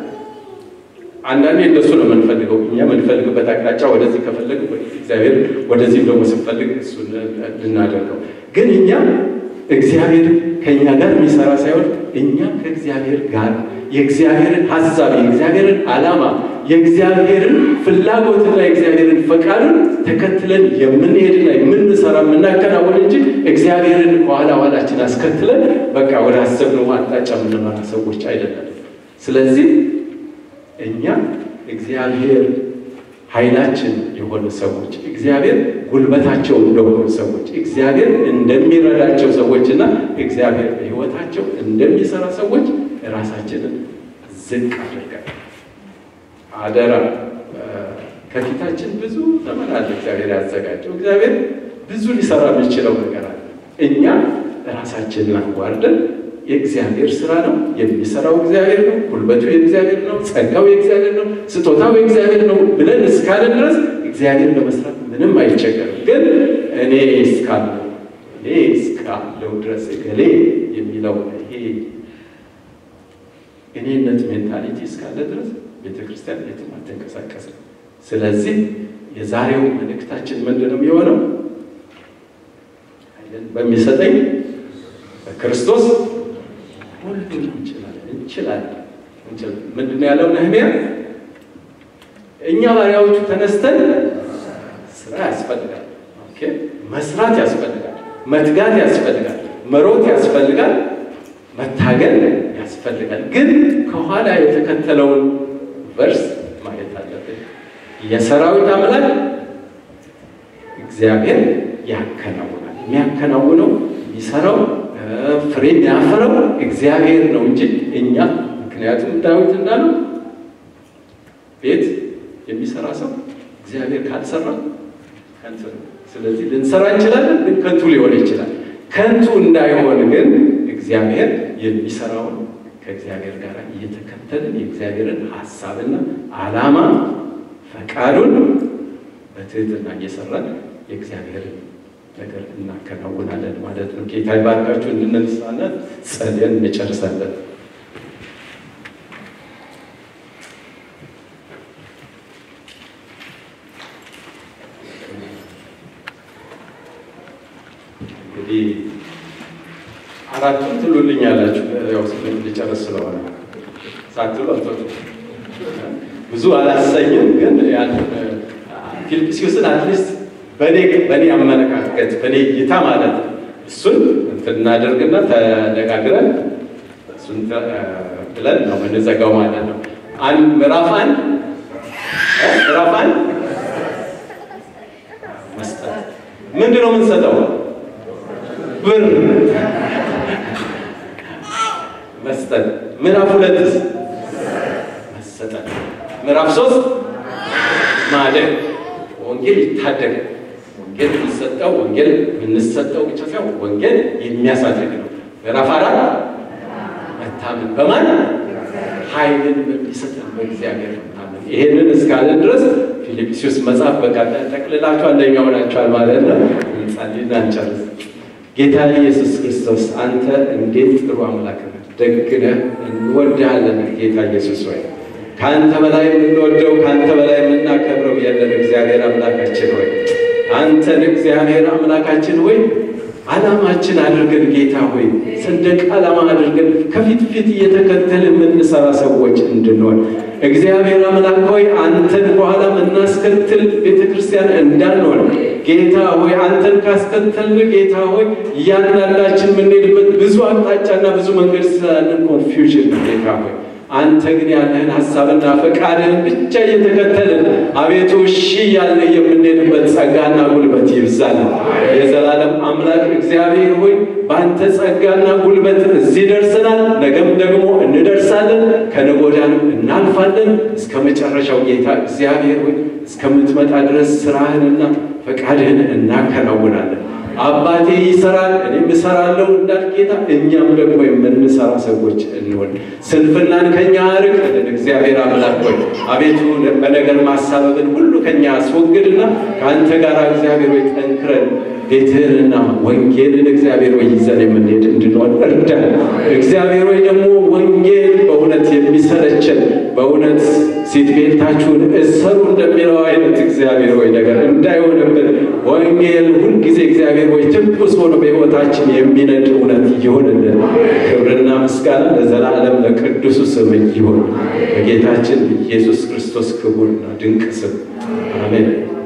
አንዳንዴ እንደሱ ነው የምንፈልገው። እኛ የምንፈልግበት አቅጣጫ ወደዚህ ከፈለግ እግዚአብሔር ወደዚህ ደግሞ ስንፈልግ እሱን ልናደርገው። ግን እኛ እግዚአብሔር ከኛ ጋር የሚሰራ ሳይሆን እኛ ከእግዚአብሔር ጋር የእግዚአብሔርን ሐሳብ የእግዚአብሔርን ዓላማ የእግዚአብሔርን ፍላጎትና የእግዚአብሔርን ፈቃዱን ተከትለን የምንሄድና የምንሰራ የምናከናውን እንጂ እግዚአብሔርን ከኋላ ኋላችን አስከትለን በቃ ወደ አሰብነው አቅጣጫ የምንመራ ሰዎች አይደለም። ስለዚህ እኛ እግዚአብሔር ኃይላችን የሆኑ ሰዎች እግዚአብሔር ጉልበታቸው እንደሆኑ ሰዎች እግዚአብሔር እንደሚረዳቸው ሰዎችና እግዚአብሔር በሕይወታቸው እንደሚሰራ ሰዎች ራሳችንን ዝቅ አድርገን አደራ ከፊታችን ብዙ ዘመን አለ እግዚአብሔር ያዘጋጀው። እግዚአብሔር ብዙ ሊሰራ የሚችለው ነገር አለ። እኛ ራሳችንን አዋርደን የእግዚአብሔር ስራ ነው የሚሰራው እግዚአብሔር ነው፣ ጉልበቱ የእግዚአብሔር ነው፣ ጸጋው የእግዚአብሔር ነው፣ ስጦታው የእግዚአብሔር ነው ብለን እስካለ ድረስ እግዚአብሔር ለመስራት ምንም አይቸገርም። ግን እኔ እስካለሁ እኔ እስካለሁ ድረስ ገሌ የሚለው ይሄ እኔነት ሜንታሊቲ እስካለ ድረስ ቤተክርስቲያን የትም አትንቀሳቀስም። ስለዚህ የዛሬው መልእክታችን ምንድነው የሚሆነው? አይደል በሚሰጠኝ በክርስቶስ ሁሉን እንችላለን እንችላለን እንችላለን። ምንድነው ያለው ነህምያ? እኛ ባሪያዎቹ ተነስተን ስራ ያስፈልጋል። ኦኬ መስራት ያስፈልጋል፣ መትጋት ያስፈልጋል፣ መሮጥ ያስፈልጋል፣ መታገል ያስፈልጋል። ግን ከኋላ የተከተለውን ቨርስ ማየት አለብን። የሰራዊት አምላክ እግዚአብሔር ያከናውናል። የሚያከናውነው የሚሰራው ፍሬ የሚያፈራው እግዚአብሔር ነው እንጂ እኛ። ምክንያቱም ዳዊት እንዳለው ቤት የሚሰራ ሰው እግዚአብሔር ካልሰራ ከንቱ ነው። ስለዚህ ልንሰራ እንችላለን፣ ግን ከንቱ ሊሆን ይችላል። ከንቱ እንዳይሆን ግን እግዚአብሔር የሚሰራውን ከእግዚአብሔር ጋር እየተከተልን የእግዚአብሔርን ሐሳብና ዓላማ ፈቃዱን በትህትና እየሰራን የእግዚአብሔርን ነገር እናከናውናለን ማለት ነው። ጌታ ይባርካችሁ። እንድንነሳና ጸልየን እንጨርሳለን። አራቱን ትሉልኛላችሁ ያው ስለዚህ ልጨርስ ስለሆነ ሳትሉ አጥቶ ብዙ አላሰኝም ግን ያን ፊልጵስዩስን አትሊስት በኔ በኔ አመለካከት በኔ እይታ ማለት እሱን እናደርግና ተነጋግረን እሱን ብለን ነው የምንዘጋው ማለት ነው። አንድ ምዕራፍ አንድ ምዕራፍ አንድ መስጠት ምንድን ነው የምንሰጠው? ብር መስጠት። ምዕራፍ ሁለትስ መሰጠት። ምዕራፍ ሶስት ማደግ። ወንጌል ይታደግ። ወንጌል የሚሰጠው ወንጌል የምንሰጠው ብቻ ሳይሆን ወንጌል የሚያሳድግ ነው። ምዕራፍ አራት መታመን በማን ኃይልን በሚሰጠን በእግዚአብሔር መታመን። ይሄንን እስካለን ድረስ ፊልጵስዩስ መጽሐፍ በቃ ጠቅልላችሁ አንደኛው ናችኋል ማለት ነው። እንጸልይና እንጨርስ። ጌታ ኢየሱስ ክርስቶስ አንተ እንዴት ጥሩ አምላክ ነህ፣ ደግ ነህ፣ እንወድሃለን። ጌታ ኢየሱስ ሆይ ካንተ በላይ የምንወደው ካንተ በላይ የምናከብረው የለም። እግዚአብሔር አምላካችን ሆይ አንተን እግዚአብሔር አምላካችን ሆይ ዓላማችን አድርገን ጌታ ሆይ ሰንደቅ ዓላማ አድርገን ከፊት ፊት እየተከተልን የምንሰራ ሰዎች እንድንሆን እግዚአብሔር አምላክ ሆይ አንተን በኋላ የምናስከትል ቤተክርስቲያን እንዳንሆን ጌታ ሆይ አንተን ካስከተልን ጌታ ሆይ እያንዳንዳችን የምንሄድበት ብዙ አቅጣጫና ብዙ መንገድ ስላለን ኮንፊውዥን ጌታ ሆይ አንተ ግን ያለህን ሐሳብና ፈቃድህን ብቻ እየተከተልን አቤቱ እሺ ያለ የምንሄድበት ጸጋና ጉልበት ይብዛል። የዘላለም አምላክ እግዚአብሔር ሆይ በአንተ ጸጋና ጉልበት እዚህ ደርሰናል፣ ነገም ደግሞ እንደርሳለን፣ ከነገ ወዲያም እናልፋለን። እስከ መጨረሻው ጌታ እግዚአብሔር ሆይ እስከምትመጣ ድረስ ስራህንና ፈቃድህን እናከናውናለን። አባቴ ይሰራል እኔም እሰራለሁ እንዳልክ ጌታ እኛም ደግሞ የምንሰራ ሰዎች እንሆን። ስንፍናን ከኛ አርቅልን እግዚአብሔር አምላክ ሆይ አቤቱ በነገር ማሳበብን ሁሉ ከኛ አስወግድና ከአንተ ጋር እግዚአብሔር ሆይ ጠንክረን ቤትህንና ወንጌልን እግዚአብሔር ሆይ ይዘን የምንሄድ እንድንሆን እርዳን። እግዚአብሔር ሆይ ደግሞ ወንጌል በእውነት የሚሰለቸን በእውነት ሴት ቤታችሁን እሰሩ እንደሚለው አይነት እግዚአብሔር ሆይ ነገር እንዳይሆንብን ወንጌል ሁልጊዜ እግዚአብሔር ሆይ ትኩስ ሆኖ በሕይወታችን የሚነድ እውነት ይሁንልን። ክብርና ምስጋና ለዘላለም ለቅዱሱ ስም ይሁን በጌታችን ኢየሱስ ክርስቶስ ክቡርና ድንቅ ስም አሜን።